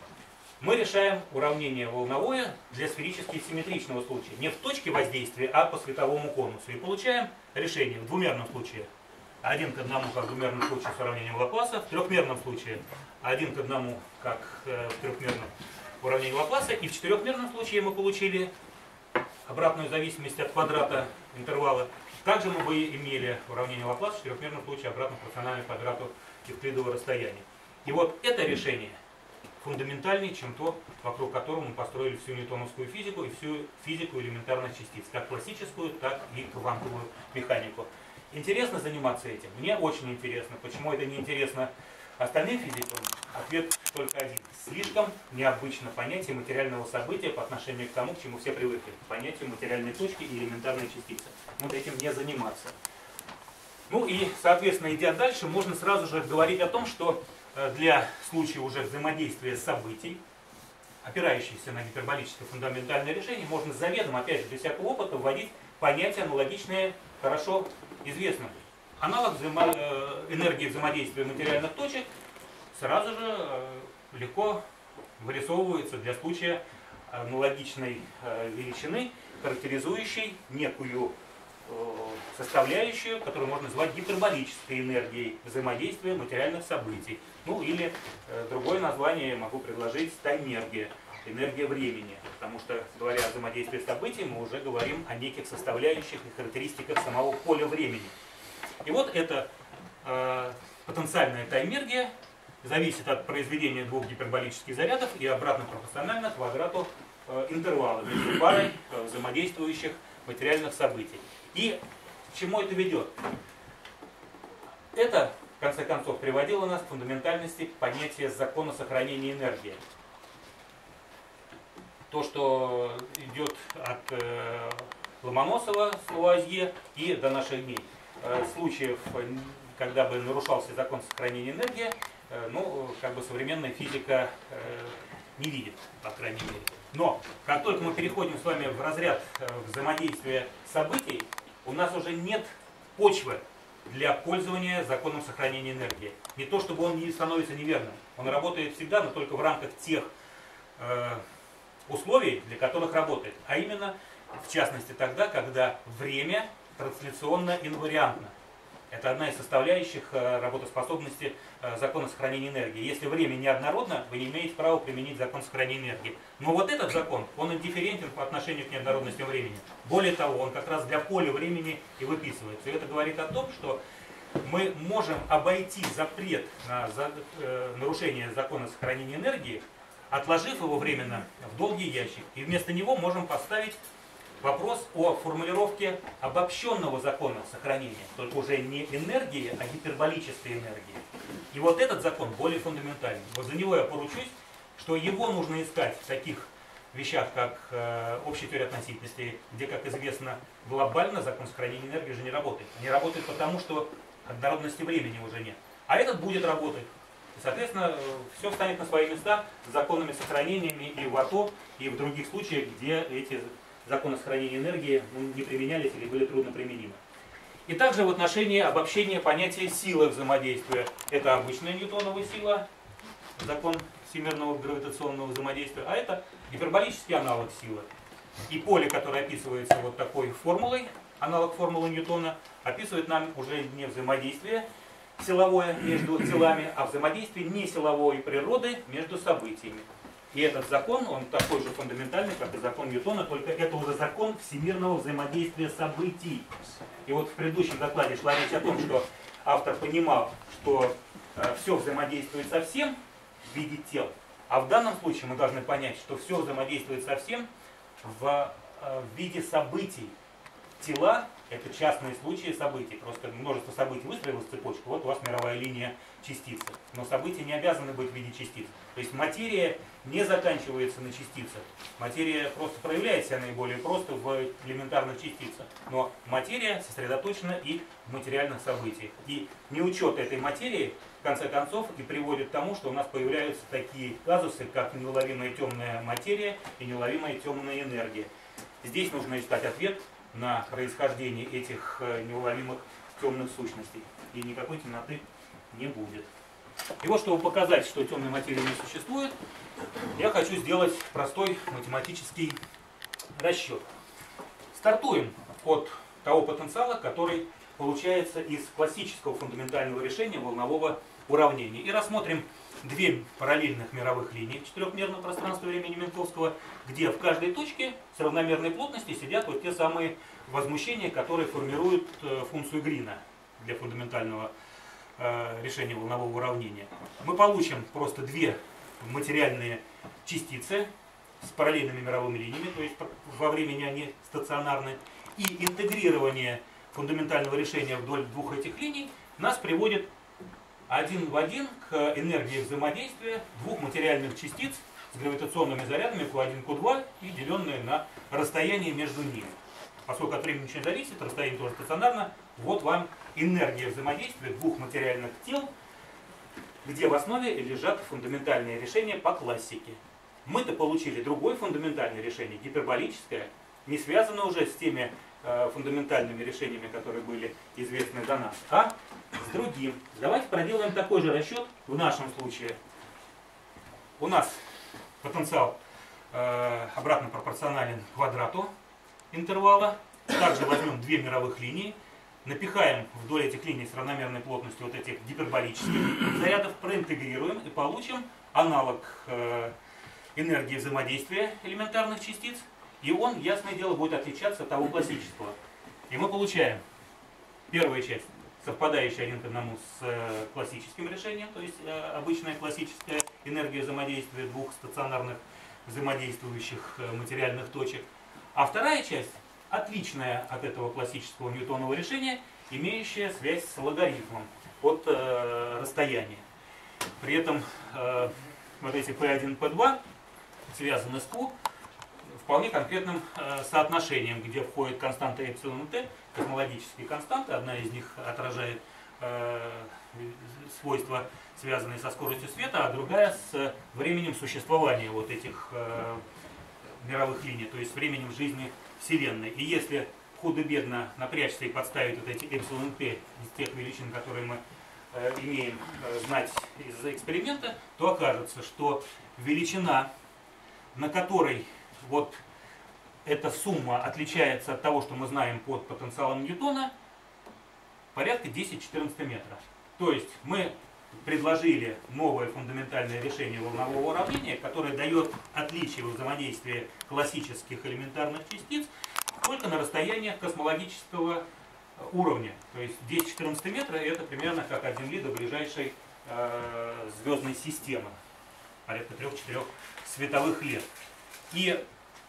A: Мы решаем уравнение волновое для сферически симметричного случая. Не в точке воздействия, а по световому конусу. И получаем решение в двумерном случае один к одному, как в двумерном случае с уравнением Лапласа, в трехмерном случае один к одному, как в трехмерном уравнении Лапласа, и в четырехмерном случае мы получили обратную зависимость от квадрата интервала. Также мы бы имели уравнение Лапласа в четырехмерном случае обратно пропорционально квадрату евклидового расстояния. И вот это решение фундаментальнее, чем то, вокруг которого мы построили всю ньютоновскую физику и всю физику элементарных частиц, как классическую, так и квантовую механику. Интересно заниматься этим? Мне очень интересно. Почему это не интересно остальным физикам? Ответ только один. Слишком необычно понятие материального события по отношению к тому, к чему все привыкли. К понятию материальной точки и элементарной частицы. Вот этим не заниматься. Ну и, соответственно, идя дальше, можно сразу же говорить о том, что для случая уже взаимодействия событий, опирающихся на гиперболическое фундаментальное решение, можно заведомо, опять же, без всякого опыта, вводить понятия, аналогичные хорошо известным. Аналог взаимо... энергии взаимодействия материальных точек сразу же легко вырисовывается для случая аналогичной величины, характеризующей некую составляющую, которую можно назвать гиперболической энергией взаимодействия материальных событий. Ну или э, другое название могу предложить — таймергия, энергия времени. Потому что, говоря о взаимодействии событий, мы уже говорим о неких составляющих и характеристиках самого поля времени. И вот эта э, потенциальная таймергия зависит от произведения двух гиперболических зарядов и обратно пропорционально квадрату э, интервала между парой э, взаимодействующих материальных событий. И к чему это ведет? Это, в конце концов, приводило нас к фундаментальности понятия закона сохранения энергии. То, что идет от э, Ломоносова с Луазье и до наших дней. Э, случаев, когда бы нарушался закон сохранения энергии, э, ну, как бы современная физика э, не видит, по крайней мере. Но, как только мы переходим с вами в разряд э, взаимодействия событий, у нас уже нет почвы для пользования законом сохранения энергии. Не то, чтобы он не становится неверным. Он работает всегда, но только в рамках тех э, условий, для которых работает. А именно, в частности, тогда, когда время трансляционно инвариантно. Это одна из составляющих э, работоспособности э, закона сохранения энергии. Если время неоднородно, вы не имеете права применить закон сохранения энергии. Но вот этот закон, он индифферентен по отношению к неоднородности времени. Более того, он как раз для поля времени и выписывается. И это говорит о том, что мы можем обойти запрет на за, э, нарушение закона сохранения энергии, отложив его временно в долгий ящик. И вместо него можем поставить вопрос о формулировке обобщенного закона сохранения, только уже не энергии, а гиперболической энергии. И вот этот закон более фундаментальный. Вот за него я поручусь, что его нужно искать в таких вещах, как э, общая теория относительности, где, как известно, глобально закон сохранения энергии уже не работает. Не работает потому, что однородности времени уже нет. А этот будет работать. И, соответственно, все встанет на свои места с законами сохранениями и в АТО, и в других случаях, где эти законы сохранения энергии ну, не применялись или были трудно применимы. И также в отношении обобщения понятия силы взаимодействия. Это обычная ньютоновая сила, закон всемирного гравитационного взаимодействия, а это гиперболический аналог силы. И поле, которое описывается вот такой формулой, аналог формулы Ньютона, описывает нам уже не взаимодействие силовое между телами, а взаимодействие несиловой природы между событиями. И этот закон, он такой же фундаментальный, как и закон Ньютона, только это уже закон всемирного взаимодействия событий. И вот в предыдущем докладе шла речь о том, что автор понимал, что э, все взаимодействует со всем в виде тел. А в данном случае мы должны понять, что все взаимодействует со всем в, э, в виде событий. Тела — Это частные случаи событий. Просто множество событий выстроилось в цепочку, вот у вас мировая линия частицы. Но события не обязаны быть в виде частиц. То есть материя не заканчивается на частицах. Материя просто проявляет себя наиболее просто в элементарных частицах. Но материя сосредоточена и в материальных событиях. И неучет этой материи, в конце концов, и приводит к тому, что у нас появляются такие казусы, как неуловимая темная материя и неуловимая темная энергия. Здесь нужно искать ответ на происхождение этих неуловимых темных сущностей. И никакой темноты не будет. И вот, чтобы показать, что темной материи не существует, я хочу сделать простой математический расчет. Стартуем от того потенциала, который получается из классического фундаментального решения волнового уравнения. И рассмотрим две параллельных мировых линии в четырехмерном пространстве времени Минковского, где в каждой точке с равномерной плотностью сидят вот те самые возмущения, которые формируют функцию Грина для фундаментального э, решения волнового уравнения. Мы получим просто две материальные частицы с параллельными мировыми линиями, то есть во времени они стационарны, и интегрирование фундаментального решения вдоль двух этих линий нас приводит один в один к энергии взаимодействия двух материальных частиц с гравитационными зарядами ку один, ку два и деленные на расстояние между ними. Поскольку от времени ничего не зависит, расстояние тоже стационарно, вот вам энергия взаимодействия двух материальных тел, где в основе лежат фундаментальные решения по классике. Мы-то получили другое фундаментальное решение, гиперболическое, не связано уже с теми э, фундаментальными решениями, которые были известны до нас, а с другим. Давайте проделаем такой же расчет в нашем случае. У нас потенциал э, обратно пропорционален квадрату интервала. Также возьмем две мировых линии, напихаем вдоль этих линий с равномерной плотностью вот этих гиперболических зарядов, проинтегрируем и получим аналог э, энергии взаимодействия элементарных частиц. И он, ясное дело, будет отличаться от того классического. И мы получаем первая часть, совпадающая один к одному с э, классическим решением, то есть э, обычная классическая энергия взаимодействия двух стационарных взаимодействующих э, материальных точек. А вторая часть, отличная от этого классического ньютонового решения, имеющая связь с логарифмом от э, расстояния. При этом э, вот эти пэ один, пэ два связаны с Q вполне конкретным э, соотношением, где входит константа эпсилон т, космологические константы. Одна из них отражает э, свойства, связанные со скоростью света, а другая с временем существования вот этих э, мировых линий, то есть временем жизни Вселенной. И если худо-бедно напрячься и подставить вот эти эпсилон т из тех величин, которые мы э, имеем э, знать из эксперимента, то окажется, что величина, на которой вот эта сумма отличается от того, что мы знаем под потенциалом Ньютона, порядка десять-четырнадцать метров. То есть мы предложили новое фундаментальное решение волнового уравнения, которое дает отличие во взаимодействии классических элементарных частиц только на расстояниях космологического уровня. То есть десять-четырнадцать метров это примерно как от Земли до ближайшей э, звездной системы. Порядка трех-четырех световых лет. И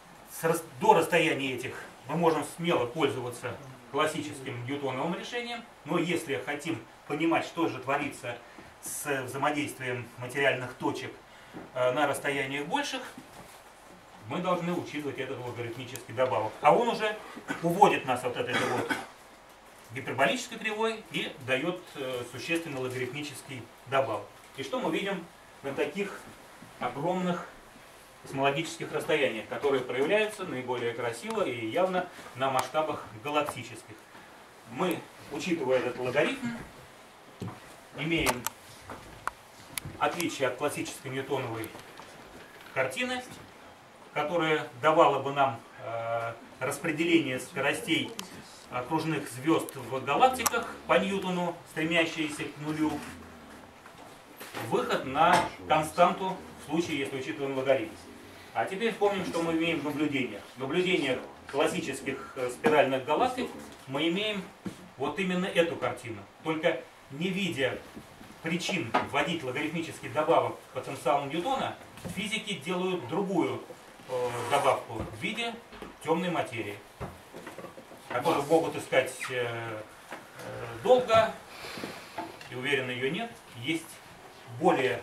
A: с, до расстояния этих мы можем смело пользоваться классическим ньютоновым решением, но если хотим понимать, что же творится с взаимодействием материальных точек э, на расстояниях больших, мы должны учитывать этот логарифмический добавок. А он уже уводит нас от этой вот гиперболической кривой и дает э, существенный логарифмический добавок. И что мы видим на таких огромных космологических расстояниях, которые проявляются наиболее красиво и явно на масштабах галактических. Мы, учитывая этот логарифм, имеем отличие от классической ньютоновой картины, которая давала бы нам э, распределение скоростей окружных звезд в галактиках по Ньютону, стремящиеся к нулю, выход на константу в случае, если учитываем логарифм. А теперь вспомним, что мы имеем в наблюдениях. В наблюдениях классических спиральных галактик мы имеем вот именно эту картину. Только не видя причин вводить логарифмический добавок потенциалу Ньютона, физики делают другую э, добавку в виде темной материи. которую могут искать э, э, долго, и уверенно ее нет. Есть более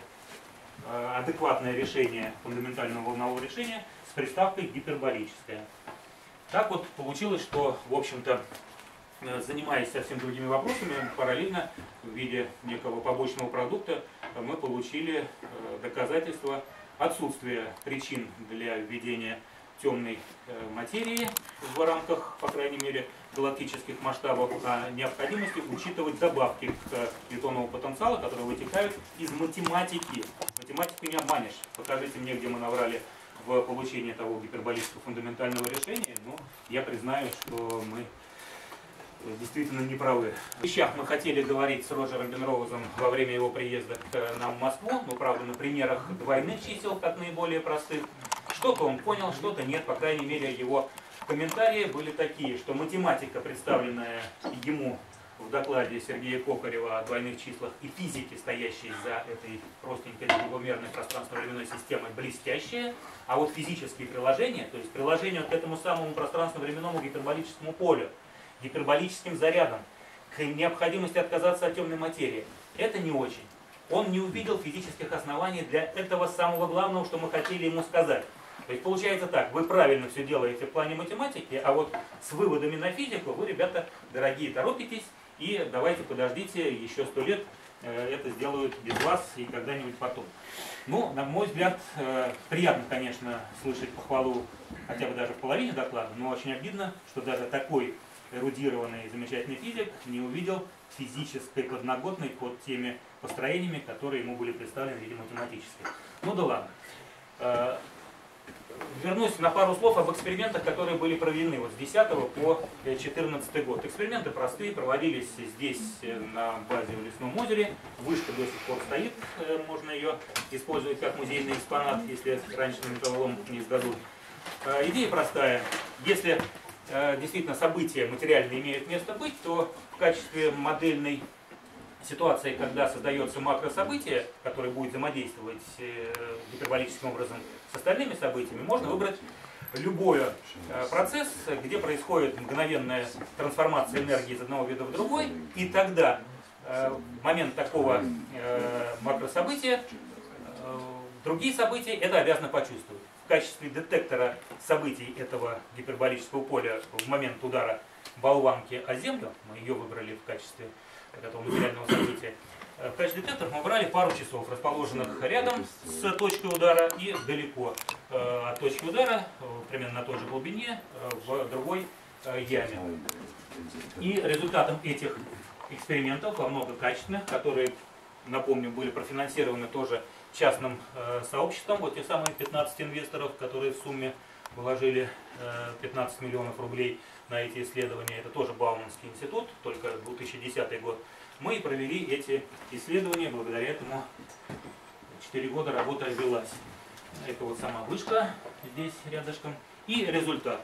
A: э, адекватное решение фундаментального волнового решения с приставкой гиперболическое. Так вот получилось, что, в общем-то, занимаясь совсем другими вопросами, параллельно в виде некого побочного продукта мы получили доказательства отсутствия причин для введения темной материи в рамках, по крайней мере, галактических масштабов, а необходимости учитывать добавки к ньютоновому потенциалу, которые вытекают из математики. Математику не обманешь. Покажите мне, где мы наврали в получении того гиперболического фундаментального решения. Но я признаю, что мы действительно неправы. В вещах мы хотели говорить с Роджером Бенроузом во время его приезда к нам в Москву, но, правда, на примерах двойных чисел, как наиболее простых. Что-то он понял, что-то нет. По крайней мере, его комментарии были такие, что математика, представленная ему в докладе Сергея Кокарева о двойных числах, и физики, стоящие за этой простенькой двумерной пространственно-временной системой, блестящая, а вот физические приложения, то есть приложение к этому самому пространственно-временному гиперболическому полю, гиперболическим зарядом, к необходимости отказаться от темной материи, это не очень. Он не увидел физических оснований для этого самого главного, что мы хотели ему сказать. То есть получается так, вы правильно все делаете в плане математики, а вот с выводами на физику вы, ребята, дорогие, торопитесь, и давайте подождите, еще сто лет это сделают без вас и когда-нибудь потом. Ну, на мой взгляд, приятно, конечно, слышать похвалу хотя бы даже в половине доклада, но очень обидно, что даже такой эрудированный и замечательный физик не увидел физической подноготной под теми построениями, которые ему были представлены в виде математических. Ну да ладно. Вернусь на пару слов об экспериментах, которые были проведены вот с десятого по четырнадцатый год. Эксперименты простые, проводились здесь на базе в Лесном озере. Вышка до сих пор стоит, можно ее использовать как музейный экспонат, если раньше на металлолом не сдадут. Идея простая. Если действительно события материальные имеют место быть, то в качестве модельной ситуации, когда создается макрособытие, которое будет взаимодействовать гиперболическим образом с остальными событиями, можно выбрать любой процесс, где происходит мгновенная трансформация энергии из одного вида в другой, и тогда в момент такого макрособытия другие события это обязаны почувствовать. В качестве детектора событий этого гиперболического поля в момент удара болванки о землю, мы ее выбрали в качестве этого материального события, в качестве детектора мы брали пару часов, расположенных рядом с точкой удара и далеко от точки удара, примерно на той же глубине, в другой яме. И результатом этих экспериментов, во много качественных, которые, напомню, были профинансированы тоже частным сообществом, вот те самые пятнадцать инвесторов, которые в сумме вложили пятнадцать миллионов рублей на эти исследования, это тоже Бауманский институт, только две тысячи десятый год, мы провели эти исследования, благодаря этому четыре года работа велась. Это вот сама вышка здесь рядышком. И результат.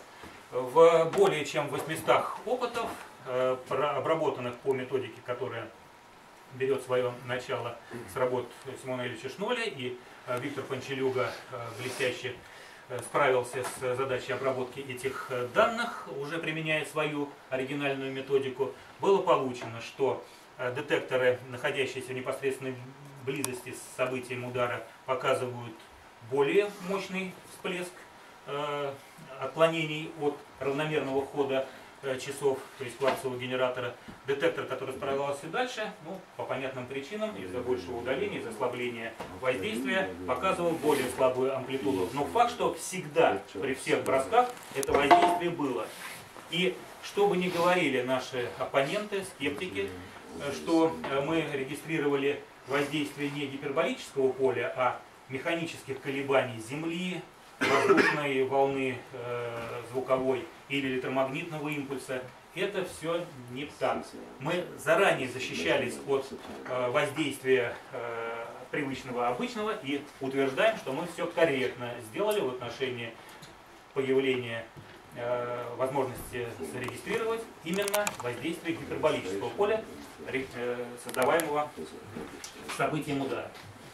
A: В более чем восьмистах опытов, обработанных по методике, которая берет свое начало с работ Симона Ильича Шноля, и Виктор Панчелюга блестяще справился с задачей обработки этих данных, уже применяя свою оригинальную методику, было получено, что детекторы, находящиеся в непосредственной близости с событием удара, показывают более мощный всплеск э, отклонений от равномерного хода э, часов, то есть кварцевого генератора. Детектор, который справлялся дальше, ну, по понятным причинам, из-за большего удаления, из-за ослабления воздействия, показывал более слабую амплитуду. Но факт, что всегда при всех бросках это воздействие было. И что бы ни говорили наши оппоненты, скептики, что мы регистрировали воздействие не гиперболического поля, а механических колебаний Земли, воздушной волны э, звуковой или электромагнитного импульса, это все не так. Мы заранее защищались от э, воздействия э, привычного, обычного и утверждаем, что мы все корректно сделали в отношении появления э, возможности зарегистрировать именно воздействие гиперболического поля, э, создаваемого событием удара.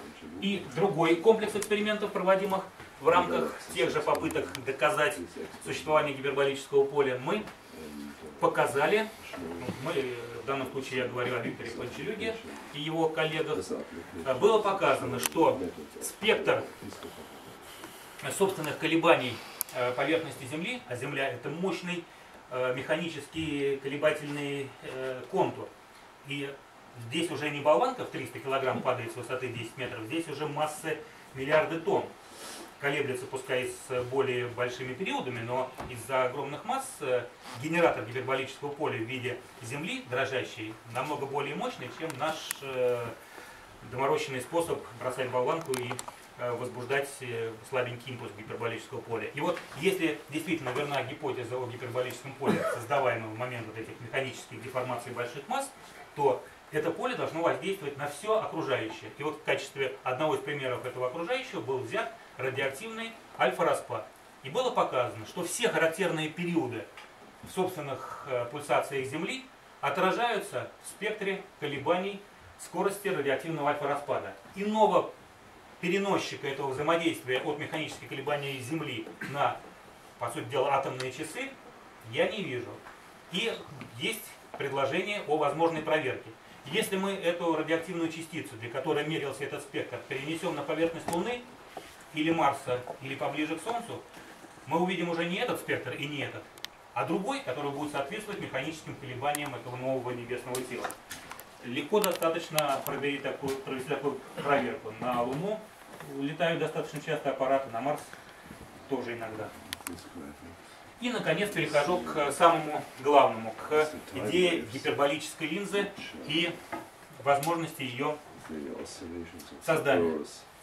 A: И другой комплекс экспериментов, проводимых в рамках тех же попыток доказать существование гиперболического поля, мы показали, мы, в данном случае я говорю о Викторе Панчелюге и его коллегах, было показано, что спектр собственных колебаний поверхности Земли, а Земля это мощный механический колебательный контур, и здесь уже не болванка в триста килограмм падает с высоты десять метров, здесь уже массы миллиарды тонн. Колеблется, пускай с более большими периодами, но из-за огромных масс генератор гиперболического поля в виде Земли дрожащей намного более мощный, чем наш э, доморощенный способ бросать болванку и э, возбуждать э, слабенький импульс гиперболического поля. И вот если действительно верна гипотеза о гиперболическом поле, создаваемом в момент вот этих механических деформаций больших масс, то это поле должно воздействовать на все окружающее. И вот в качестве одного из примеров этого окружающего был взят радиоактивный альфа-распад. И было показано, что все характерные периоды в собственных э, пульсациях Земли отражаются в спектре колебаний скорости радиоактивного альфа-распада. Иного переносчика этого взаимодействия от механических колебаний Земли на, по сути дела, атомные часы я не вижу. И есть предложение о возможной проверке. Если мы эту радиоактивную частицу, для которой мерился этот спектр, перенесем на поверхность Луны, или Марса, или поближе к Солнцу, мы увидим уже не этот спектр и не этот, а другой, который будет соответствовать механическим колебаниям этого нового небесного тела. Легко достаточно провести такую, провести такую проверку. На Луну летают достаточно часто аппараты, на Марс тоже иногда. И, наконец, перехожу к самому главному, к идее гиперболической линзы и возможности ее создания.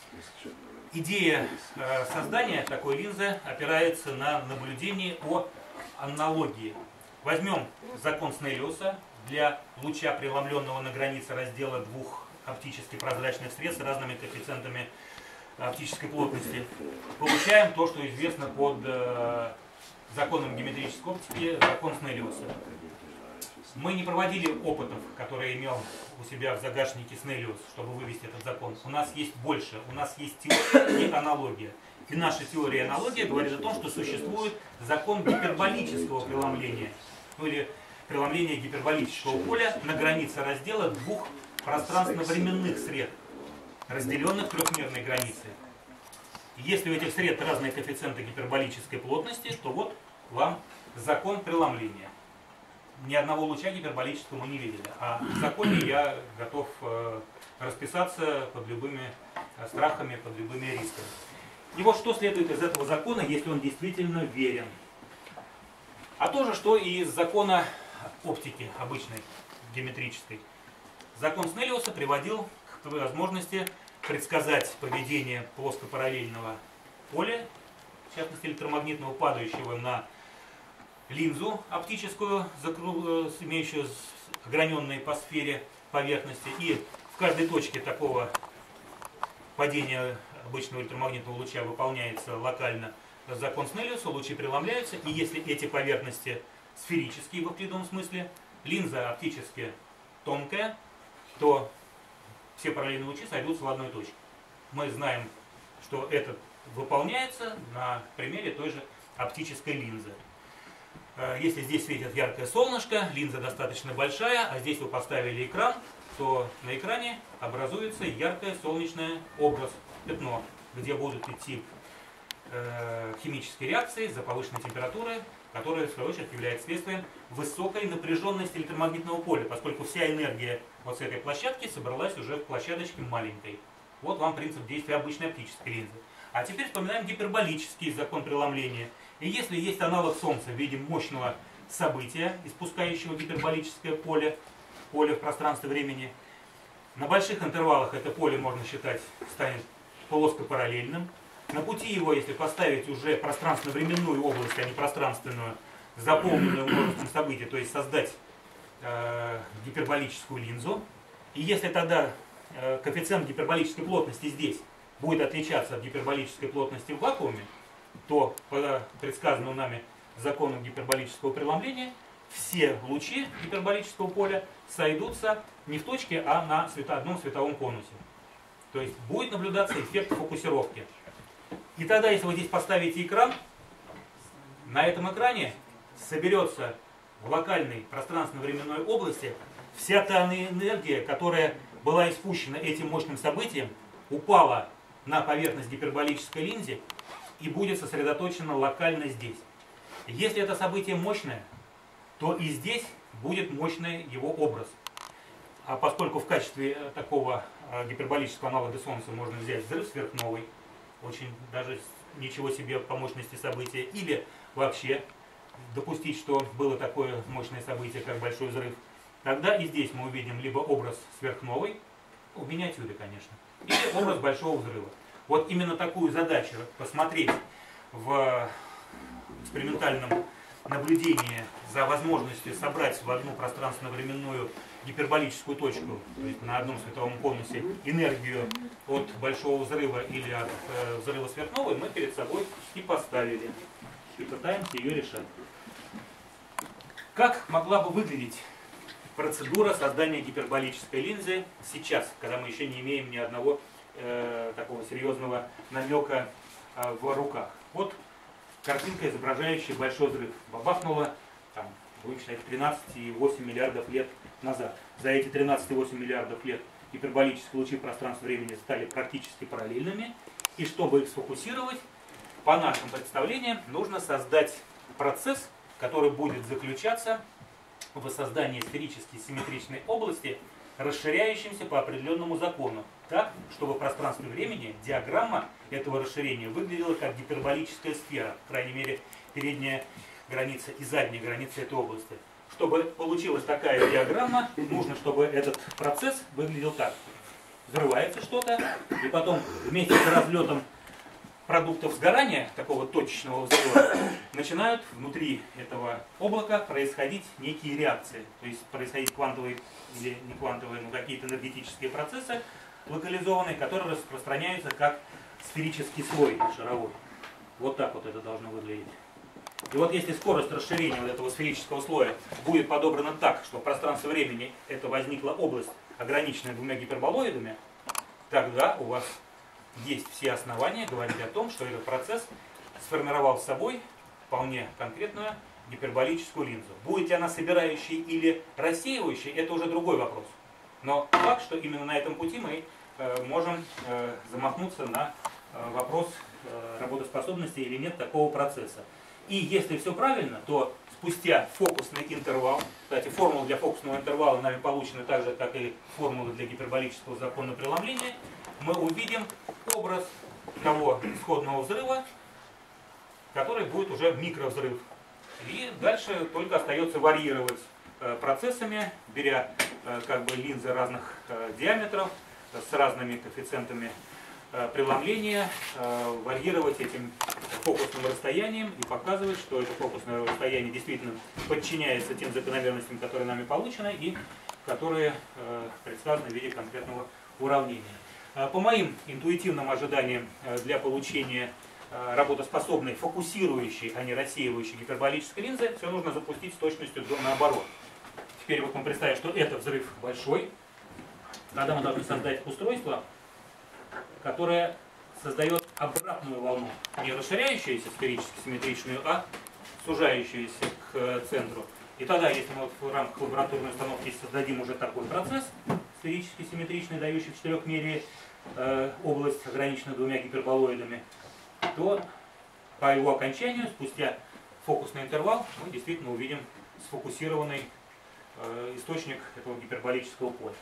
A: Идея э, создания такой линзы опирается на наблюдение о аналогии. Возьмем закон Снеллиуса для луча, преломленного на границе раздела двух оптически прозрачных средств с разными коэффициентами оптической плотности. Получаем то, что известно под э, законом геометрической оптики, закон Снеллиуса. Мы не проводили опытов, которые имел у себя в загашнике Снеллиус, чтобы вывести этот закон. У нас есть больше, у нас есть теория и аналогия. И наша теория и аналогия говорит о том, что существует закон гиперболического преломления, ну или преломления гиперболического поля на границе раздела двух пространственно-временных сред, разделенных трехмерной границей. Если у этих сред разные коэффициенты гиперболической плотности, то вот вам закон преломления. Ни одного луча гиперболического мы не видели. А в законе я готов э, расписаться под любыми э, страхами, под любыми рисками. И вот что следует из этого закона, если он действительно верен. А то же, что и из закона оптики обычной, геометрической. Закон Снеллиуса приводил к возможности предсказать поведение плоскопараллельного поля, в частности электромагнитного, падающего на линзу оптическую, имеющую ограненные по сфере поверхности. И в каждой точке такого падения обычного электромагнитного луча выполняется локально закон Снеллиуса, лучи преломляются, и если эти поверхности сферические в эвклидовом смысле, линза оптически тонкая, то все параллельные лучи сойдутся в одной точке. Мы знаем, что это выполняется на примере той же оптической линзы. Если здесь светит яркое солнышко, линза достаточно большая, а здесь вы поставили экран, то на экране образуется яркое солнечное образ, пятно, где будут идти э, химические реакции за повышенной температуры, которая, в свою очередь, является следствием высокой напряженности электромагнитного поля, поскольку вся энергия вот с этой площадки собралась уже в площадочке маленькой. Вот вам принцип действия обычной оптической линзы. А теперь вспоминаем гиперболический закон преломления. И если есть аналог Солнца в виде мощного события, испускающего гиперболическое поле, поле в пространстве времени, на больших интервалах это поле, можно считать, станет плоскопараллельным. На пути его, если поставить уже пространственно-временную область, а не пространственную, заполненную множеством событий, то есть создать э, гиперболическую линзу, и если тогда э, коэффициент гиперболической плотности здесь будет отличаться от гиперболической плотности в вакууме, то по предсказанному нами закону гиперболического преломления все лучи гиперболического поля сойдутся не в точке, а на свето, одном световом конусе. То есть будет наблюдаться эффект фокусировки. И тогда, если вы здесь поставите экран, на этом экране соберется в локальной пространственно-временной области вся та энергия, которая была испущена этим мощным событием, упала на поверхность гиперболической линзы и будет сосредоточена локально здесь. Если это событие мощное, то и здесь будет мощный его образ. А поскольку в качестве такого гиперболического аналога Солнца можно взять взрыв сверхновой, очень даже ничего себе по мощности события, или вообще допустить, что было такое мощное событие, как большой взрыв, тогда и здесь мы увидим либо образ сверхновой, в миниатюре, конечно, или образ большого взрыва. Вот именно такую задачу посмотреть в экспериментальном наблюдении за возможностью собрать в одну пространственно-временную гиперболическую точку, то есть на одном световом конусе, энергию от большого взрыва или от э, взрыва сверхновой, мы перед собой и поставили. И пытаемся ее решать. Как могла бы выглядеть процедура создания гиперболической линзы сейчас, когда мы еще не имеем ни одного э, такого серьезного намека э, в руках? Вот картинка, изображающая большой взрыв. Бабахнула, там, будем считать, тринадцать и восемь миллиардов лет назад. За эти тринадцать и восемь миллиардов лет гиперболические лучи пространства-времени стали практически параллельными. И чтобы их сфокусировать, по нашим представлениям, нужно создать процесс, который будет заключаться в создании сферической симметричной области, расширяющимся по определенному закону, так, чтобы в пространстве времени диаграмма этого расширения выглядела как гиперболическая сфера, по крайней мере, передняя граница и задняя граница этой области. Чтобы получилась такая диаграмма, нужно, чтобы этот процесс выглядел так. Взрывается что-то, и потом вместе с разлетом продуктов сгорания, такого точечного взрыва, начинают внутри этого облака происходить некие реакции. То есть происходить квантовые или не квантовые, но какие-то энергетические процессы локализованные, которые распространяются как сферический слой шаровой. Вот так вот это должно выглядеть. И вот если скорость расширения вот этого сферического слоя будет подобрана так, что в пространстве времени это возникла область, ограниченная двумя гиперболоидами, тогда у вас есть все основания говорить о том, что этот процесс сформировал с собой вполне конкретную гиперболическую линзу. Будет ли она собирающей или рассеивающей, это уже другой вопрос. Но факт, что именно на этом пути мы э, можем э, замахнуться на э, вопрос э, работоспособности или нет такого процесса. И если все правильно, то спустя фокусный интервал, кстати, формула для фокусного интервала нами получена так же, как и формула для гиперболического закона преломления, мы увидим образ того исходного взрыва, который будет уже микровзрыв. И дальше только остается варьировать э, процессами, беря э, как бы линзы разных э, диаметров, э, с разными коэффициентами э, преломления, э, варьировать этим фокусным расстоянием и показывать, что это фокусное расстояние действительно подчиняется тем закономерностям, которые нами получены и которые э, представлены в виде конкретного уравнения. По моим интуитивным ожиданиям, для получения работоспособной, фокусирующей, а не рассеивающей гиперболической линзы, все нужно запустить с точностью до наоборот. Теперь вот мы представим, что это взрыв большой. Тогда мы должны создать устройство, которое создает обратную волну, не расширяющуюся сферически симметричную, а сужающуюся к центру. И тогда, если мы вот в рамках лабораторной установки создадим уже такой процесс, сферически симметричный, дающий в четырехмерии э, область, ограниченную двумя гиперболоидами, то по его окончанию, спустя фокусный интервал, мы действительно увидим сфокусированный э, источник этого гиперболического поля.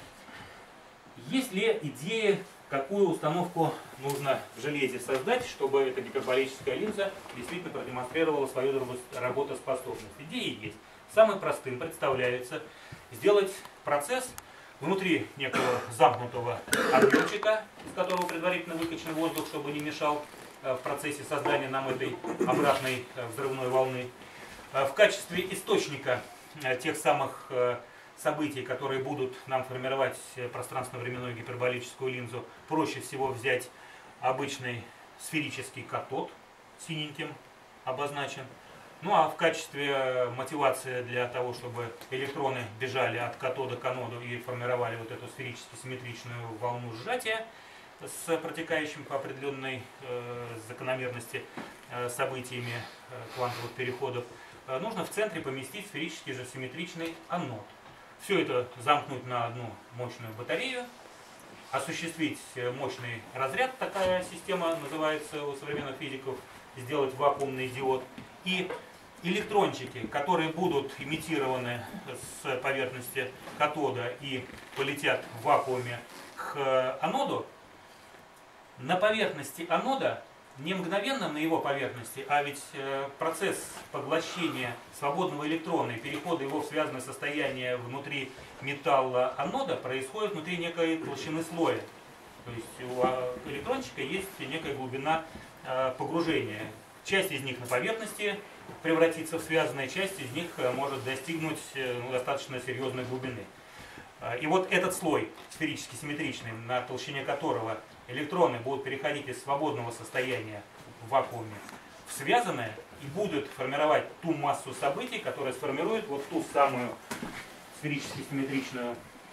A: Есть ли идея, какую установку нужно в железе создать, чтобы эта гиперболическая линза действительно продемонстрировала свою работоспособность? Идеи есть. Самым простым представляется сделать процесс внутри некого замкнутого объемчика, из которого предварительно выкачан воздух, чтобы не мешал в процессе создания нам этой обратной взрывной волны. В качестве источника тех самых событий, которые будут нам формировать пространственно-временную гиперболическую линзу, проще всего взять обычный сферический катод, синеньким обозначен. Ну а в качестве мотивации для того, чтобы электроны бежали от катода к аноду и формировали вот эту сферически симметричную волну сжатия с протекающим по определенной э, закономерности э, событиями э, квантовых переходов, нужно в центре поместить сферический же симметричный анод. Все это замкнуть на одну мощную батарею, осуществить мощный разряд, такая система называется у современных физиков, сделать вакуумный диод. И электрончики, которые будут имитированы с поверхности катода и полетят в вакууме к аноду, на поверхности анода, не мгновенно на его поверхности, а ведь процесс поглощения свободного электрона и перехода его в связанное состояние внутри металла анода происходит внутри некой толщины слоя. То есть у электрончика есть некая глубина погружения. Часть из них на поверхности превратится в связанное, часть из них может достигнуть ну, достаточно серьезной глубины. И вот этот слой сферически симметричный, на толщине которого электроны будут переходить из свободного состояния в вакууме в связанное и будут формировать ту массу событий, которая сформирует вот ту самую сферически симметричную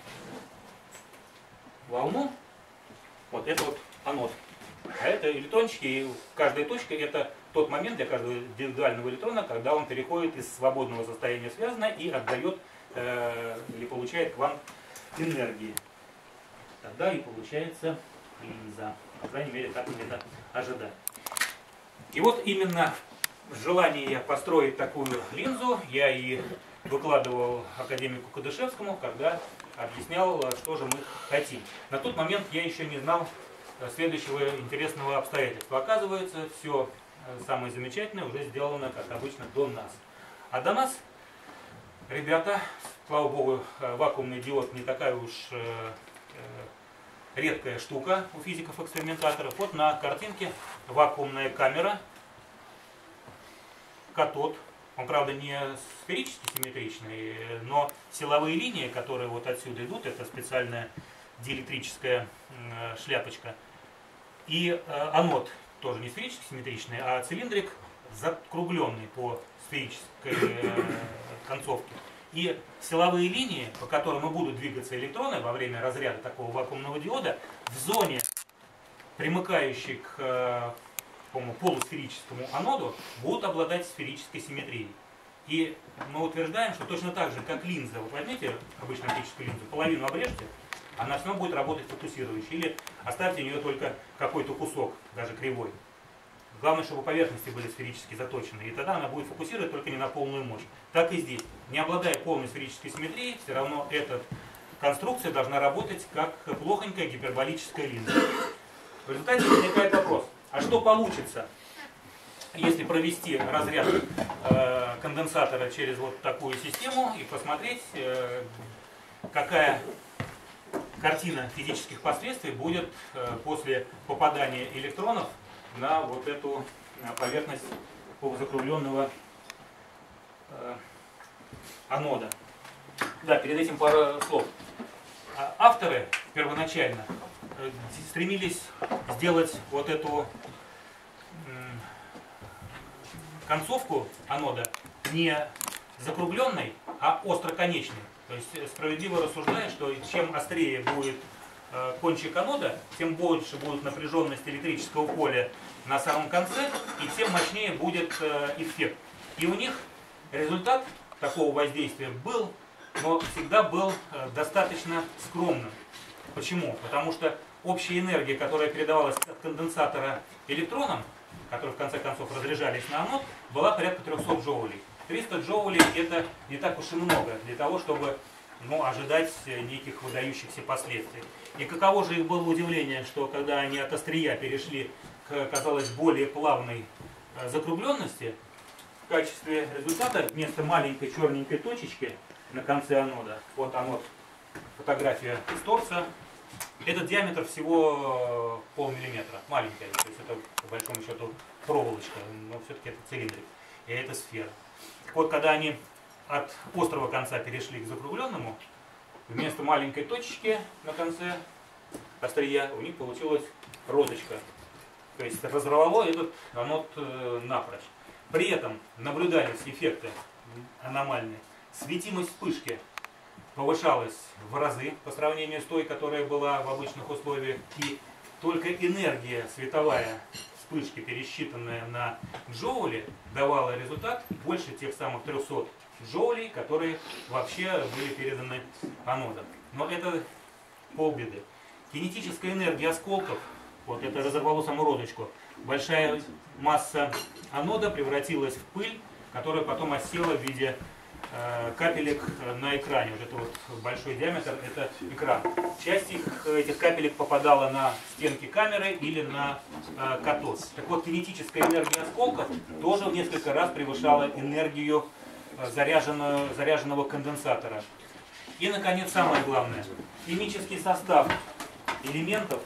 A: волну. Вот это вот анод. А это электрончики, и каждая точка это тот момент для каждого индивидуального электрона, когда он переходит из свободного состояния связанного и отдает э, или получает квант энергии. Тогда и получается линза. По крайней мере, так мы это ожидаем. И вот именно в желании построить такую линзу я и выкладывал академику Кадышевскому, когда объяснял, что же мы хотим. На тот момент я еще не знал следующего интересного обстоятельства. Оказывается, все самое замечательное уже сделано, как обычно, до нас. А до нас, ребята, слава богу, вакуумный диод не такая уж редкая штука у физиков-экспериментаторов. Вот на картинке вакуумная камера, катод. Он, правда, не сферически симметричный, но силовые линии, которые вот отсюда идут, это специальная диэлектрическая шляпочка. И анод тоже не сферически симметричный, а цилиндрик закругленный по сферической концовке. И силовые линии, по которым и будут двигаться электроны во время разряда такого вакуумного диода, в зоне, примыкающей к полусферическому аноду, будут обладать сферической симметрией. И мы утверждаем, что точно так же, как линза, вот возьмите обычную оптическую линзу, половину обрежьте, она все равно будет работать фокусирующе. Или оставьте у нее только какой-то кусок, даже кривой. Главное, чтобы поверхности были сферически заточены, и тогда она будет фокусировать только не на полную мощь. Так и здесь. Не обладая полной сферической симметрией, все равно эта конструкция должна работать как плохонькая гиперболическая линза. В результате возникает вопрос, а что получится, если провести разряд э, конденсатора через вот такую систему и посмотреть, э, какая картина физических последствий будет э, после попадания электронов на вот эту поверхность полузакругленного э, анода. Да, перед этим пара слов. Авторы первоначально э, стремились сделать вот эту э, концовку анода не закругленной, а остроконечной. То есть справедливо рассуждая, что чем острее будет кончик анода, тем больше будет напряженность электрического поля на самом конце, и тем мощнее будет эффект. И у них результат такого воздействия был, но всегда был достаточно скромным. Почему? Потому что общая энергия, которая передавалась от конденсатора электронам, которые в конце концов разряжались на анод, была порядка трёхсот джоулей. триста джоулей это не так уж и много для того, чтобы ну, ожидать неких выдающихся последствий. И каково же их было удивление, что когда они от острия перешли к, казалось, более плавной закругленности, в качестве результата вместо маленькой черненькой точечки на конце анода, вот анод, фотография из торца, этот диаметр всего полмиллиметра, маленькая, то есть это по большому счету проволочка, но все-таки это цилиндрик, и это сфера. Вот когда они от острого конца перешли к закругленному, вместо маленькой точечки на конце острия у них получилась розочка. То есть разорвало этот анод э, напрочь. При этом наблюдались эффекты аномальные. Светимость вспышки повышалась в разы по сравнению с той, которая была в обычных условиях. И только энергия световая вспышки, пересчитанная на джоули, давала результат больше тех самых трёхсот джоулей, которые вообще были переданы анодам. Но это полбеды. Кинетическая энергия осколков, вот это разорвало самородочку, большая масса анода превратилась в пыль, которая потом осела в виде э, капелек на экране. Вот это вот большой диаметр, это экран. Часть их, этих капелек попадала на стенки камеры или на э, катод. Так вот, кинетическая энергия осколков тоже в несколько раз превышала энергию э, заряженного, заряженного конденсатора. И, наконец, самое главное, химический состав элементов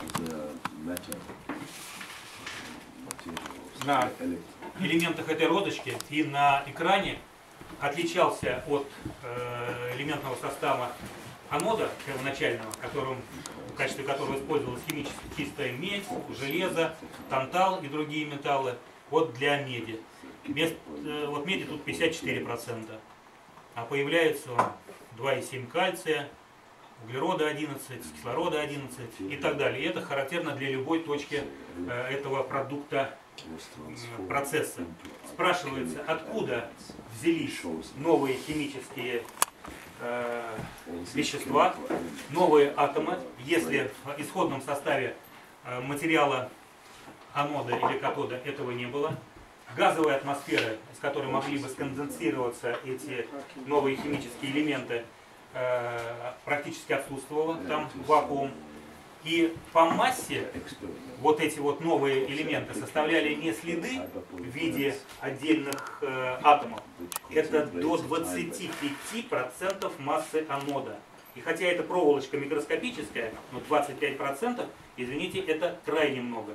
A: на элементах этой родочки и на экране отличался от э, элементного состава анода первоначального, которым, в качестве которого использовалась химически чистая медь, железо, тантал и другие металлы. Вот для меди. Без, э, вот меди тут пятьдесят четыре процента, а появляется он два и семь кальция, углерода одиннадцать, кислорода одиннадцать и так далее. И это характерно для любой точки э, этого продукта э, процесса. Спрашивается, откуда взялись новые химические э, вещества, новые атомы, если в исходном составе э, материала анода или катода этого не было. Газовые атмосферы, из которой могли бы сконденсироваться эти новые химические элементы, э, практически отсутствовало, там вакуум. И по массе вот эти вот новые элементы составляли не следы в виде отдельных э, атомов, это до двадцати пяти процентов массы анода. И хотя эта проволочка микроскопическая, но двадцать пять процентов, извините, это крайне много.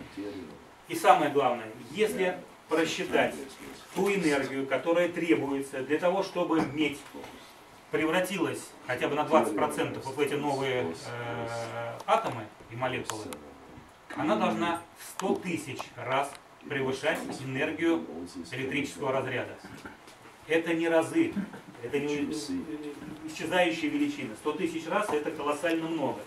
A: И самое главное, если просчитать ту энергию, которая требуется для того, чтобы медь превратилась хотя бы на двадцать процентов вот в эти новые э, атомы и молекулы, она должна в сто тысяч раз превышать энергию электрического разряда. Это не разы, это не исчезающие величины. сто тысяч раз это колоссально много.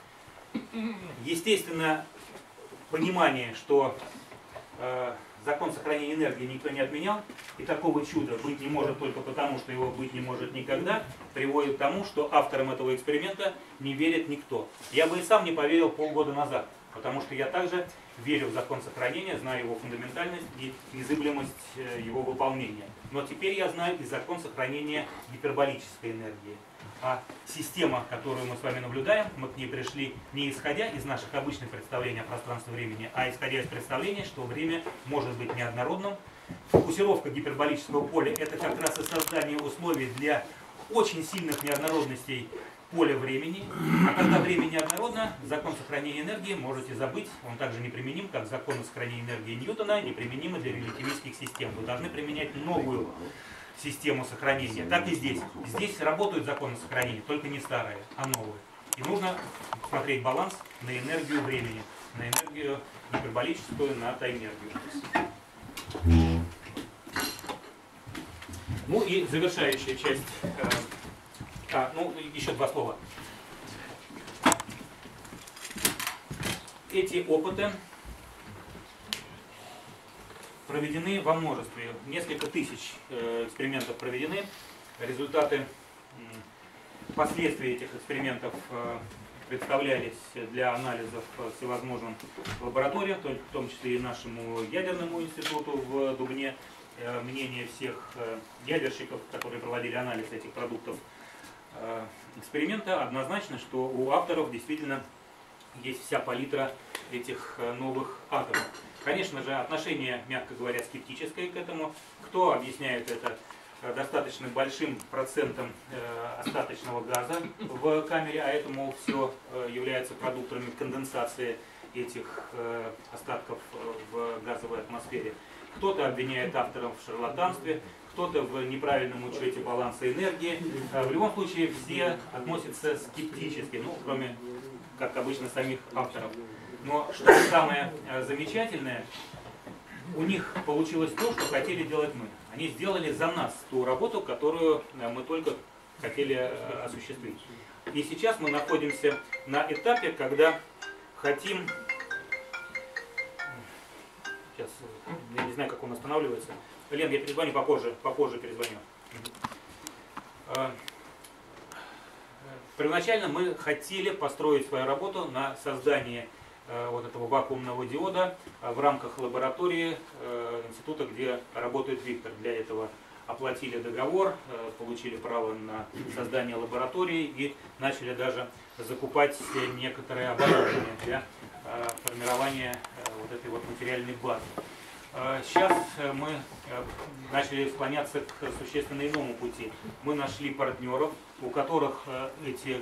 A: Естественно, понимание, что э, закон сохранения энергии никто не отменял, и такого чуда быть не может только потому, что его быть не может никогда, приводит к тому, что авторам этого эксперимента не верит никто. Я бы и сам не поверил полгода назад, потому что я также верю в закон сохранения, знаю его фундаментальность и незыблемость его выполнения. Но теперь я знаю и закон сохранения гиперболической энергии. А система, которую мы с вами наблюдаем, мы к ней пришли не исходя из наших обычных представлений о пространстве времени, а исходя из представления, что время может быть неоднородным. Фокусировка гиперболического поля – это как раз и создание условий для очень сильных неоднородностей поля времени. А когда время неоднородно, закон сохранения энергии можете забыть, он также неприменим, как законы сохранения энергии Ньютона, неприменимы для релятивистских систем. Вы должны применять новую систему сохранения. Так и здесь. Здесь работают законы сохранения, только не старые, а новые. И нужно смотреть баланс на энергию времени, на энергию гиперболическую, на тайм-энергию. Ну и завершающая часть. А, ну, еще два слова. Эти опыты проведены во множестве. Несколько тысяч э, экспериментов проведены. Результаты, э, последствия этих экспериментов э, представлялись для анализов всевозможным лабораториям, в том числе и нашему ядерному институту в Дубне. Э, мнение всех э, ядерщиков, которые проводили анализ этих продуктов э, эксперимента, однозначно, что у авторов действительно есть вся палитра этих э, новых атомов. Конечно же, отношение, мягко говоря, скептическое к этому. Кто объясняет это достаточно большим процентом э, остаточного газа в камере, а это, мол, все э, является продуктами конденсации этих э, остатков в газовой атмосфере. Кто-то обвиняет авторов в шарлатанстве, кто-то в неправильном учете баланса энергии. Э, в любом случае, все относятся скептически, ну, кроме, как обычно, самих авторов. Но что самое замечательное, у них получилось то, что хотели делать мы. Они сделали за нас ту работу, которую мы только хотели осуществить. И сейчас мы находимся на этапе, когда хотим Сейчас, я не знаю, как он останавливается. Лен, я перезвоню попозже, попозже перезвоню. Первоначально мы хотели построить свою работу на создании вот этого вакуумного диода в рамках лаборатории института, где работает Виктор. Для этого оплатили договор, получили право на создание лаборатории и начали даже закупать некоторое оборудование для формирования вот этой вот материальной базы. Сейчас мы начали склоняться к существенно иному пути. Мы нашли партнеров, у которых эти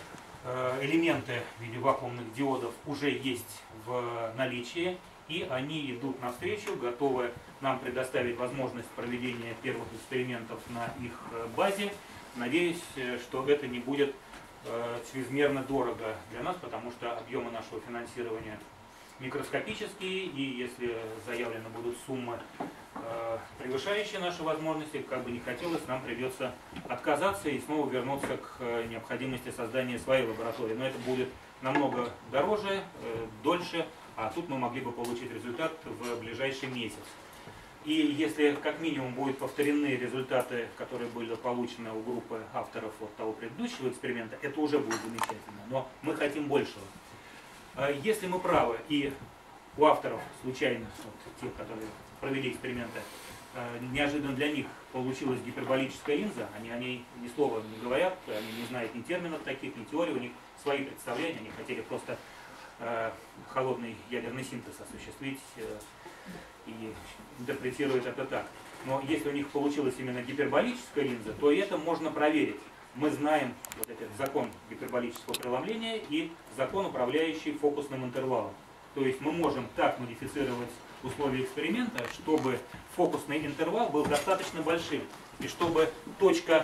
A: элементы в виде вакуумных диодов уже есть в наличии, и они идут навстречу, готовы нам предоставить возможность проведения первых экспериментов на их базе. Надеюсь, что это не будет чрезмерно дорого для нас, потому что объемы нашего финансирования микроскопические, и если заявлены будут суммы, э, превышающие наши возможности, как бы не хотелось, нам придется отказаться и снова вернуться к э, необходимости создания своей лаборатории. Но это будет намного дороже, э, дольше, а тут мы могли бы получить результат в ближайший месяц. И если как минимум будут повторены результаты, которые были получены у группы авторов от того предыдущего эксперимента, это уже будет замечательно. Но мы хотим большего. Если мы правы, и у авторов случайно, вот, тех, которые провели эксперименты, неожиданно для них получилась гиперболическая линза, они о ней ни слова не говорят, они не знают ни терминов таких, ни теорий, у них свои представления, они хотели просто э, холодный ядерный синтез осуществить э, и интерпретируют это так. Но если у них получилась именно гиперболическая линза, то это можно проверить. Мы знаем вот этот закон гиперболического преломления и закон, управляющий фокусным интервалом. То есть мы можем так модифицировать условия эксперимента, чтобы фокусный интервал был достаточно большим, и чтобы точка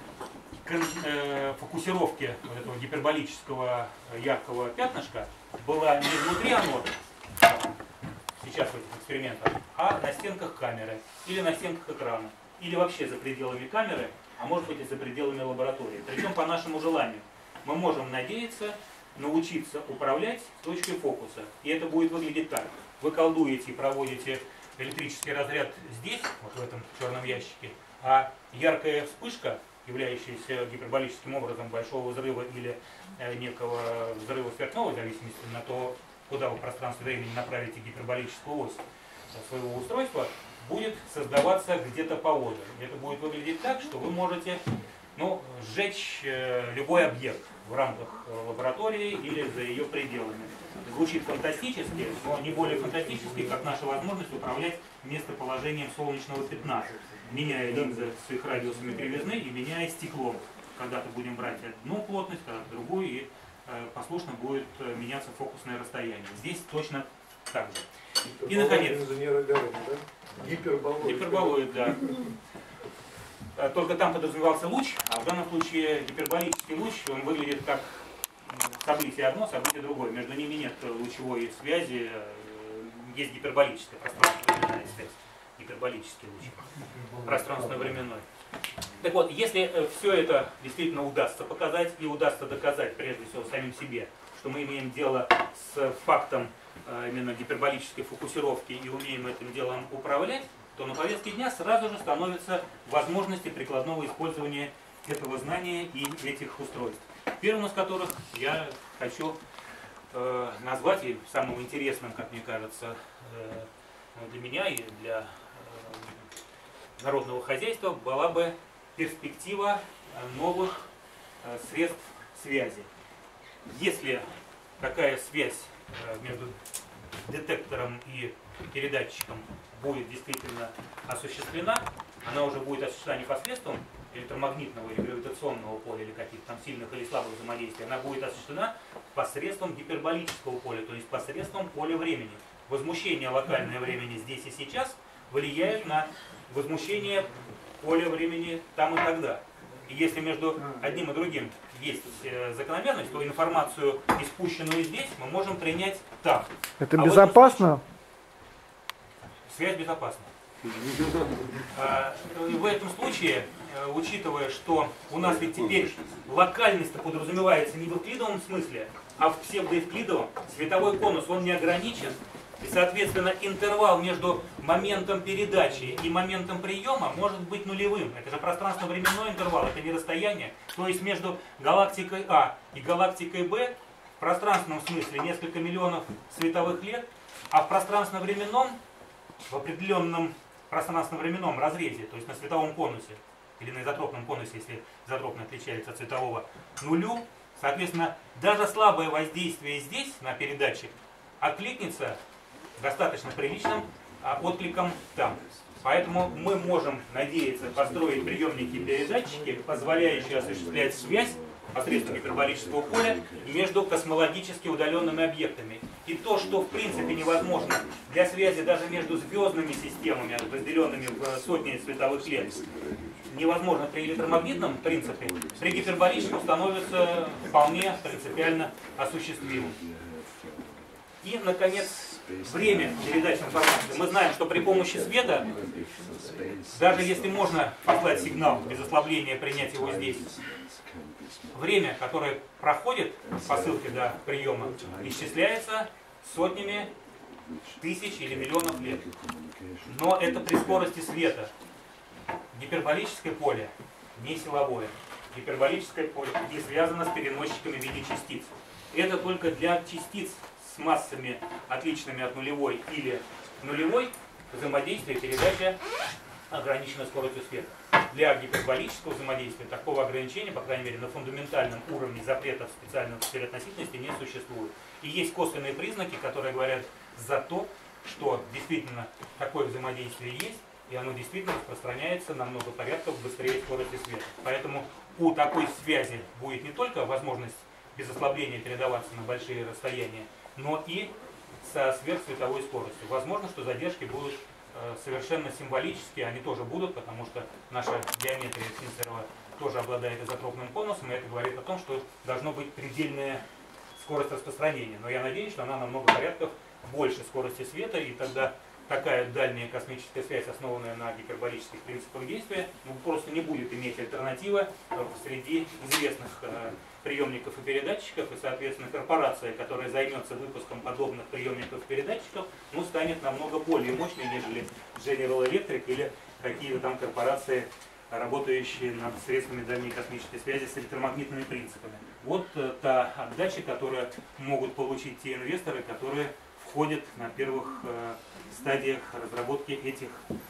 A: фокусировки вот этого гиперболического яркого пятнышка была не внутри анода, сейчас в этих экспериментах, а на стенках камеры, или на стенках экрана, или вообще за пределами камеры, а может быть и за пределами лаборатории. Причем по нашему желанию. Мы можем надеяться научиться управлять точкой фокуса. И это будет выглядеть так. Вы колдуете и проводите электрический разряд здесь, вот в этом черном ящике, а яркая вспышка, являющаяся гиперболическим образом большого взрыва или некого взрыва сверхновой, в зависимости на то, куда вы в пространстве времени направите гиперболическую ось своего устройства, будет создаваться где-то поодаль. Это будет выглядеть так, что вы можете ну, сжечь э, любой объект в рамках э, лаборатории или за ее пределами. Звучит фантастически, но не более фантастически, как наша возможность управлять местоположением солнечного пятна, меняя линзы с их радиусами кривизны и меняя стеклом. Когда-то будем брать одну плотность, когда-то другую, и э, послушно будет э, меняться фокусное расстояние. Здесь точно так же. И, наконец,
B: гиперболоид.
A: Гиперболоид, да. Только там подразумевался луч, а в данном случае гиперболический луч, он выглядит как событие одно, событие другое. Между ними нет лучевой связи, есть гиперболическая пространственно-временная связь. Гиперболический луч, пространственно-временной. Так вот, если все это действительно удастся показать и удастся доказать, прежде всего, самим себе, что мы имеем дело с фактом именно гиперболической фокусировки и умеем этим делом управлять, то на повестке дня сразу же становятся возможности прикладного использования этого знания и этих устройств. Первым из которых я хочу э, назвать, и самым интересным, как мне кажется, э, для меня и для э, народного хозяйства, была бы перспектива новых э, средств связи. Если такая связь э, между детектором и передатчиком будет действительно осуществлена, она уже будет осуществлена не посредством электромагнитного или гравитационного поля, или каких-то там сильных или слабых взаимодействий, она будет осуществлена посредством гиперболического поля, то есть посредством поля времени. Возмущение локального времени здесь и сейчас влияет на возмущение поля времени там и тогда. И если между одним и другим есть закономерность, то информацию, испущенную здесь, мы можем принять там.
C: Это а безопасно?
A: Связь безопасна. В этом случае, учитывая, что у нас ведь теперь локальность-то подразумевается не в эвклидовом смысле, а в псевдоэвклидовом, световой конус он не ограничен, И, соответственно, интервал между моментом передачи и моментом приема может быть нулевым. Это же пространственно-временной интервал, это не расстояние. То есть между галактикой А и галактикой Б в пространственном смысле несколько миллионов световых лет, а в пространственно-временном, в определенном пространственно-временном разрезе, то есть на световом конусе, или на изотропном конусе, если изотропно отличается от светового, нулю, соответственно, даже слабое воздействие здесь на передатчик откликнется достаточно приличным откликом там. Поэтому мы можем надеяться построить приемники и передатчики, позволяющие осуществлять связь посредством гиперболического поля между космологически удаленными объектами. И то, что в принципе невозможно для связи даже между звездными системами, разделенными в сотни световых лет, невозможно при электромагнитном принципе, при гиперболическом становится вполне принципиально осуществимым. И, наконец, время передачи информации. Мы знаем, что при помощи света, даже если можно послать сигнал без ослабления, принять его здесь, время, которое проходит по ссылке до приема, исчисляется сотнями тысяч или миллионов лет. Но это при скорости света. Гиперболическое поле не силовое. Гиперболическое поле не связано с переносчиками в виде частиц. Это только для частиц с массами, отличными от нулевой или нулевой, взаимодействие, передача ограничена скоростью света. Для гиперболического взаимодействия такого ограничения, по крайней мере на фундаментальном уровне запретов специальной сферы относительности, не существует. И есть косвенные признаки, которые говорят за то, что действительно такое взаимодействие есть, и оно действительно распространяется на много порядков быстрее скорости света. Поэтому у такой связи будет не только возможность без ослабления передаваться на большие расстояния, но и со сверхсветовой скоростью. Возможно, что задержки будут э, совершенно символические, они тоже будут, потому что наша геометрия Синцерова тоже обладает изотропным конусом, и это говорит о том, что должна быть предельная скорость распространения. Но я надеюсь, что она на много порядков больше скорости света, и тогда такая дальняя космическая связь, основанная на гиперболических принципах действия, ну, просто не будет иметь альтернативы среди известных э, приемников и передатчиков, и, соответственно, корпорация, которая займется выпуском подобных приемников и передатчиков, ну, станет намного более мощной, нежели General Electric или какие-то там корпорации, работающие над средствами дальней космической связи с электромагнитными принципами. Вот э, та отдача, которую могут получить те инвесторы, которые входят на первых э, стадиях разработки этих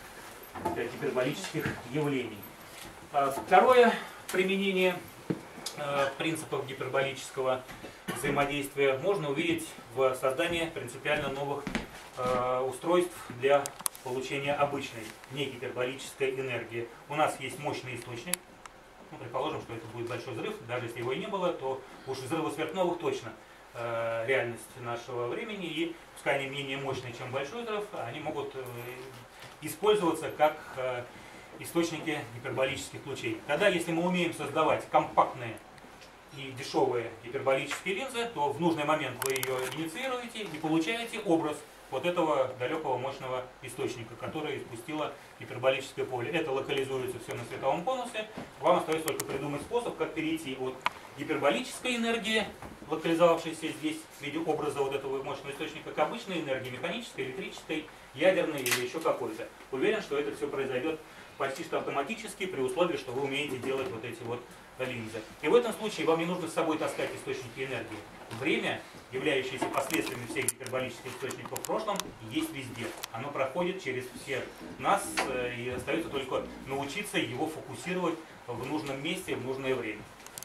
A: э, гиперболических явлений. А второе применение э, принципов гиперболического взаимодействия можно увидеть в создании принципиально новых э, устройств для получения обычной, не гиперболической энергии. У нас есть мощный источник. Ну, предположим, что это будет большой взрыв. Даже если его и не было, то уж взрывы сверхновых точно э, реальность нашего времени. И пускай они менее мощные, чем большой взрыв, они могут э, использоваться как э, источники гиперболических лучей. Тогда, если мы умеем создавать компактные и дешевые гиперболические линзы, то в нужный момент вы ее инициируете и получаете образ вот этого далекого мощного источника, который испустило гиперболическое поле. Это локализуется все на световом конусе. Вам остается только придумать способ, как перейти от гиперболической энергии, локализовавшейся здесь в виде образа вот этого мощного источника, к обычной энергии, механической, электрической, ядерной или еще какой-то. Уверен, что это все произойдет почти что автоматически, при условии, что вы умеете делать вот эти вот линзы. И в этом случае вам не нужно с собой таскать источники энергии. Время, являющееся последствиями всех гиперболических источников в прошлом, есть везде. Оно проходит через всех нас, и остается только научиться его фокусировать в нужном месте, в нужное время.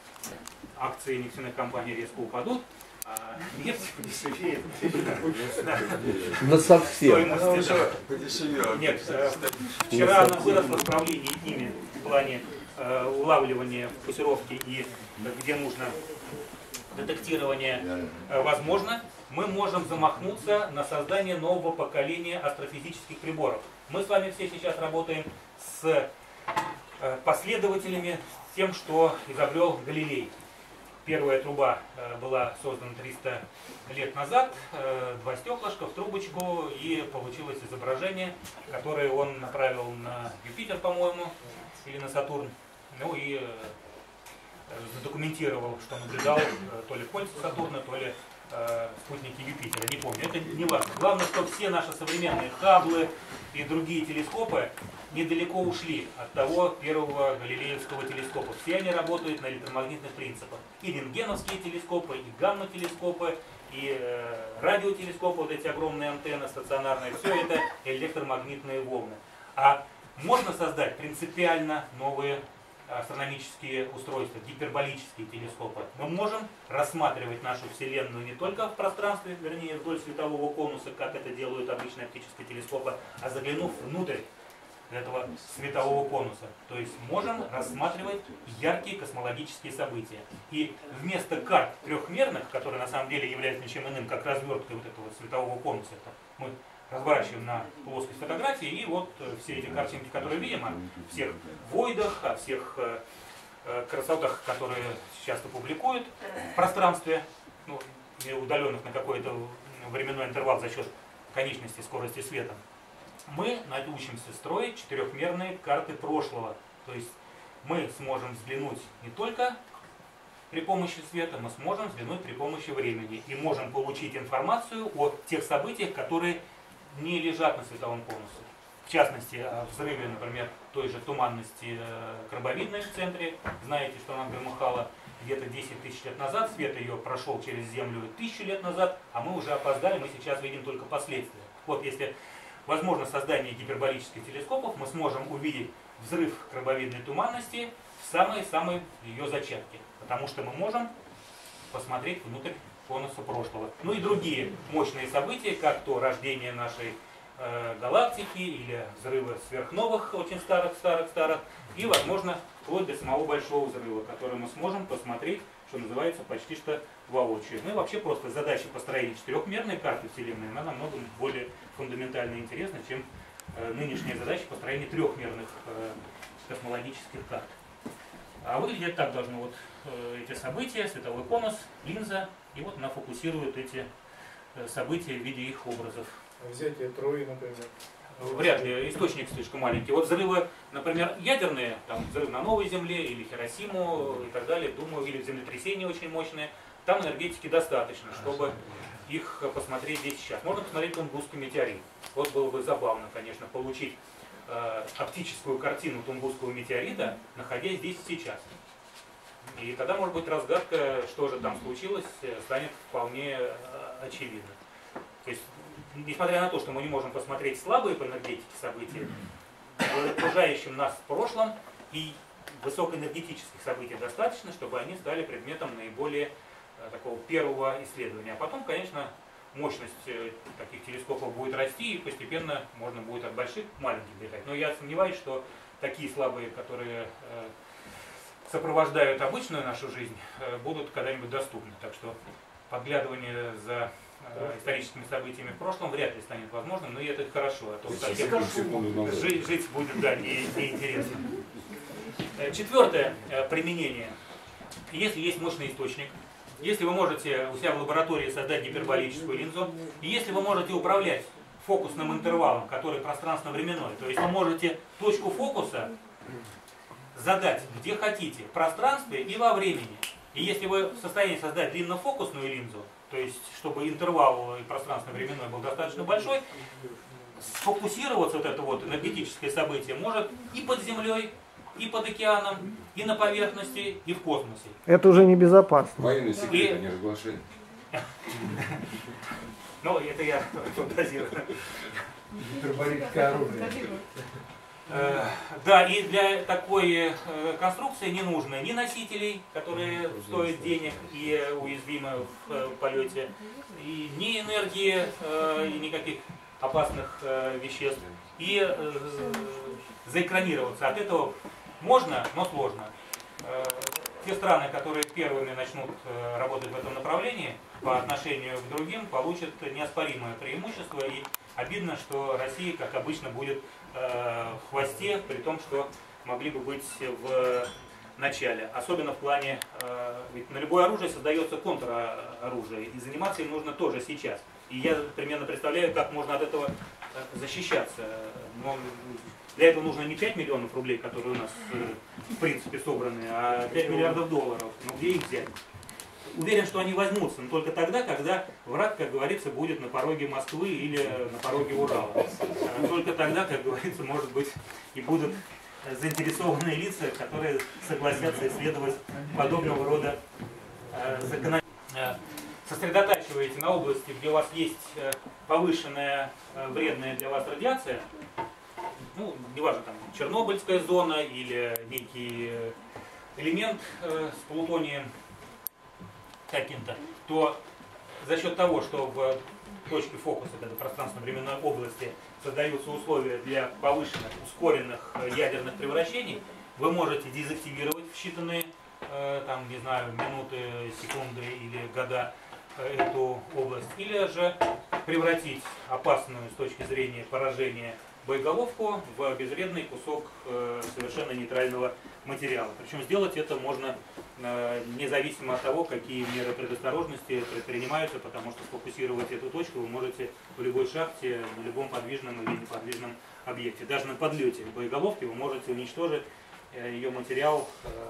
A: Акции нефтяных компаний резко упадут, а нефть подешевеет.
B: Но совсем.
A: Нет, вчера она выросла в управлении ими в плане улавливания, фокусировки и где нужно детектирование возможно, мы можем замахнуться на создание нового поколения астрофизических приборов. Мы с вами все сейчас работаем с последователями, с тем, что изобрел Галилей. Первая труба была создана триста лет назад, два стеклышка в трубочку, и получилось изображение, которое он направил на Юпитер, по-моему, или на Сатурн. Ну и задокументировал, что наблюдал то ли в кольце Сатурна, то ли э, спутники Юпитера, не помню, это не важно. Главное, что все наши современные Хабблы и другие телескопы недалеко ушли от того первого галилеевского телескопа. Все они работают на электромагнитных принципах. И рентгеновские телескопы, и гамма-телескопы, и э, радиотелескопы, вот эти огромные антенны стационарные, все это электромагнитные волны. А можно создать принципиально новые астрономические устройства, гиперболические телескопы. Мы можем рассматривать нашу Вселенную не только в пространстве, вернее вдоль светового конуса, как это делают обычные оптические телескопы, а заглянув внутрь этого светового конуса. То есть можем рассматривать яркие космологические события. И вместо карт трехмерных, которые на самом деле являются ничем иным, как разверткой вот этого светового конуса, мы разворачиваем на плоскость фотографии, и вот все эти картинки, которые видим, о всех войдах, о всех э, красотах, которые часто публикуют в пространстве, ну, удаленных на какой-то временной интервал за счет конечности скорости света, мы научимся строить четырехмерные карты прошлого. То есть мы сможем взглянуть не только при помощи света, мы сможем взглянуть при помощи времени. И можем получить информацию о тех событиях, которые не лежат на световом конусе. В частности, о взрыве, например, той же туманности крабовидной в центре. Знаете, что она громыхала где-то десять тысяч лет назад, свет ее прошел через Землю тысячу лет назад, а мы уже опоздали, мы сейчас видим только последствия. Вот если возможно создание гиперболических телескопов, мы сможем увидеть взрыв крабовидной туманности в самой-самой ее зачатке. Потому что мы можем посмотреть внутрь конуса прошлого. Ну и другие мощные события, как то рождение нашей э, галактики или взрывы сверхновых, очень старых-старых-старых, и, возможно, вплоть до самого Большого взрыва, который мы сможем посмотреть, что называется, почти что воочию. Ну и вообще просто задача построения четырехмерной карты Вселенной, она намного более фундаментально интересна, чем э, нынешняя задача построения трехмерных э, космологических карт. А выглядеть так должно вот э, эти события, световой конус, линза, и вот она фокусирует эти э, события в виде их образов.
C: Взятие Трои, например.
A: Вряд ли, источник слишком маленький. Вот взрывы, например, ядерные, там взрыв на Новой Земле или Хиросиму и так далее, думаю, или землетрясения очень мощные, там энергетики достаточно, чтобы их посмотреть здесь сейчас. Можно посмотреть Тунгусский метеорит. Вот было бы забавно, конечно, получить э, оптическую картину Тунгусского метеорита, находясь здесь сейчас. И тогда, может быть, разгадка, что же там случилось, станет вполне э, очевидна. То есть, несмотря на то, что мы не можем посмотреть слабые по энергетике события, в окружающем нас в прошлом и высокоэнергетических событий достаточно, чтобы они стали предметом наиболее такого первого исследования. А потом, конечно, мощность таких телескопов будет расти, и постепенно можно будет от больших к маленьким летать. Но я сомневаюсь, что такие слабые, которые сопровождают обычную нашу жизнь, будут когда-нибудь доступны. Так что подглядывание за историческими событиями в прошлом вряд ли станет возможным, но и это хорошо, а то совсем жить, жить будет, да, не, неинтересно. Четвертое применение. Если есть мощный источник, если вы можете у себя в лаборатории создать гиперболическую линзу, и если вы можете управлять фокусным интервалом, который пространственно-временной, то есть вы можете точку фокуса задать где хотите, в пространстве и во времени. И если вы в состоянии создать длиннофокусную линзу, то есть чтобы интервал и пространственно-временной был достаточно большой, сфокусироваться вот это вот энергетическое событие может и под землей, и под океаном, и на поверхности, и в космосе.
D: Это уже небезопасно.
B: Военный секрет, а не разглашение.
A: Ну, это я фантазирую.
C: Гиперболическое оружие.
A: Да, и для такой конструкции не нужно ни носителей, которые стоят денег и уязвимы в полете, и ни энергии, и никаких опасных веществ. И заэкранироваться от этого можно, но сложно. Те страны, которые первыми начнут работать в этом направлении по отношению к другим, получат неоспоримое преимущество. И обидно, что Россия, как обычно, будет в хвосте, при том, что могли бы быть в начале. Особенно в плане, ведь на любое оружие создается контроружие, и заниматься им нужно тоже сейчас. И я примерно представляю, как можно от этого защищаться. Но для этого нужно не пять миллионов рублей, которые у нас в принципе собраны, а пять миллиардов долларов. Ну где их взять? уверен, что они возьмутся, но только тогда, когда враг, как говорится, будет на пороге Москвы или на пороге Урала. Только тогда, как говорится, может быть, и будут заинтересованные лица, которые согласятся исследовать подобного рода законодательство. Сосредотачиваете на области, где у вас есть повышенная вредная для вас радиация, ну, неважно, там, Чернобыльская зона или некий элемент с плутонием каким-то, то за счет того, что в точке фокуса, в пространственно-временной области, создаются условия для повышенных, ускоренных ядерных превращений, вы можете дезактивировать в считанные, там, не знаю, минуты, секунды или года эту область, или же превратить опасную с точки зрения поражения боеголовку в безвредный кусок совершенно нейтрального материала. Причем сделать это можно независимо от того, какие меры предосторожности предпринимаются, потому что сфокусировать эту точку вы можете в любой шахте, на любом подвижном или неподвижном объекте. Даже на подлете боеголовки вы можете уничтожить ее материал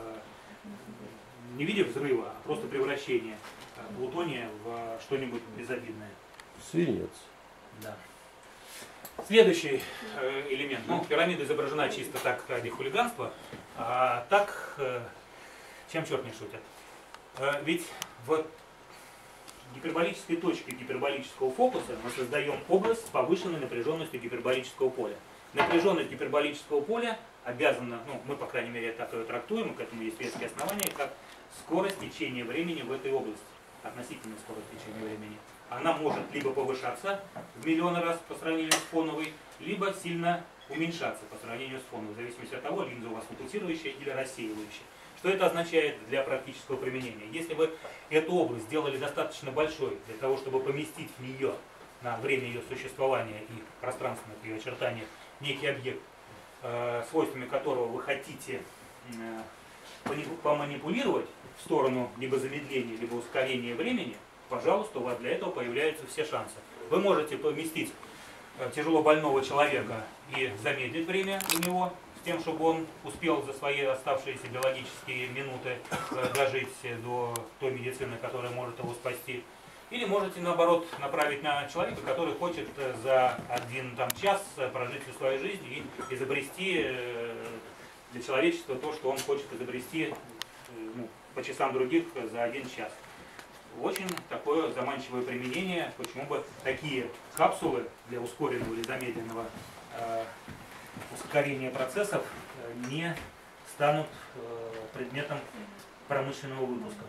A: не в виде взрыва, а просто превращение плутония в что-нибудь безобидное.
B: Свинец.
A: Да. Следующий э, элемент. Ну, пирамида изображена чисто так ради хулиганства, а так, э, чем черт не шутит. Э, ведь в гиперболической точке гиперболического фокуса мы создаем область с повышенной напряженностью гиперболического поля. Напряженность гиперболического поля обязана, ну, мы, по крайней мере, так ее трактуем, к этому есть веские основания, как скорость течения времени в этой области, относительная скорость течения времени. Она может либо повышаться в миллионы раз по сравнению с фоновой, либо сильно уменьшаться по сравнению с фоновой, в зависимости от того, линза у вас фокусирующая или рассеивающая. Что это означает для практического применения? Если вы эту область сделали достаточно большой для того, чтобы поместить в нее на время ее существования и пространственных ее очертаниях некий объект, э, свойствами которого вы хотите э, поманипулировать в сторону либо замедления, либо ускорения времени, пожалуйста, у вас для этого появляются все шансы. Вы можете поместить тяжело больного человека и замедлить время у него, с тем, чтобы он успел за свои оставшиеся биологические минуты дожить до той медицины, которая может его спасти. Или можете, наоборот, направить на человека, который хочет за один там, час прожить всю свою жизнь и изобрести для человечества то, что он хочет изобрести ну, по часам других за один час. Очень такое заманчивое применение, почему бы такие капсулы для ускоренного или замедленного э, ускорения процессов э, не станут э, предметом промышленного выпуска.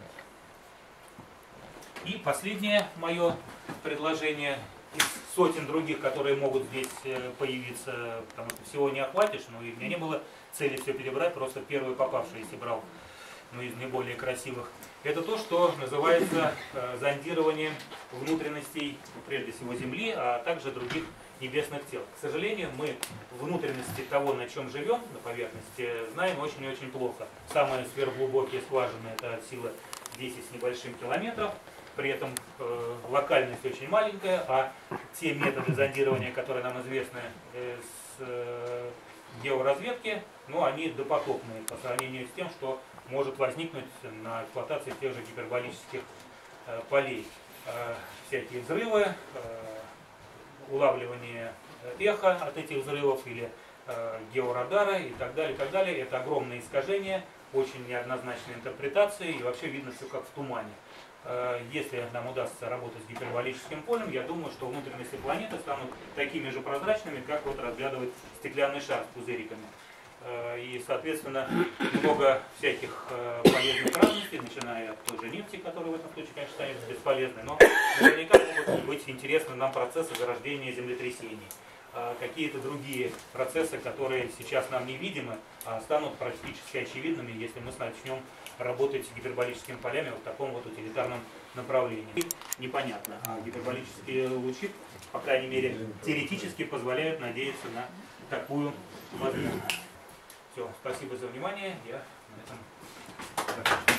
A: И последнее мое предложение из сотен других, которые могут здесь э, появиться, потому что всего не охватишь, но и у меня не было цели все перебрать, просто первые попавшиеся брал, ну, из наиболее красивых. Это то, что называется э, зондированием внутренностей, прежде всего Земли, а также других небесных тел. К сожалению, мы внутренности того, на чем живем, на поверхности, знаем очень и очень плохо. Самые сверхглубокие скважины – это от силы десять с небольшим километров, при этом э, локальность очень маленькая, а те методы зондирования, которые нам известны э, с э, георазведки, ну, они допотопные по сравнению с тем, что может возникнуть на эксплуатации тех же гиперболических э, полей. Э, всякие взрывы, э, улавливание эха от этих взрывов или э, георадара и так далее, и так далее. Это огромные искажения, очень неоднозначные интерпретации и вообще видно все как в тумане. Э, если нам удастся работать с гиперболическим полем, я думаю, что внутренности планеты станут такими же прозрачными, как вот разглядывать стеклянный шар с пузыриками. И, соответственно, много всяких полезных разностей, начиная от той же нефти, которая в этом случае, конечно, станет бесполезной, но наверняка могут быть интересны нам процессы зарождения землетрясений. Какие-то другие процессы, которые сейчас нам невидимы, станут практически очевидными, если мы начнем работать с гиперболическими полями в таком вот утилитарном направлении. Непонятно, а гиперболические лучи, по крайней мере, теоретически позволяют надеяться на такую возможность. Все, спасибо за внимание. Я на этом закончу.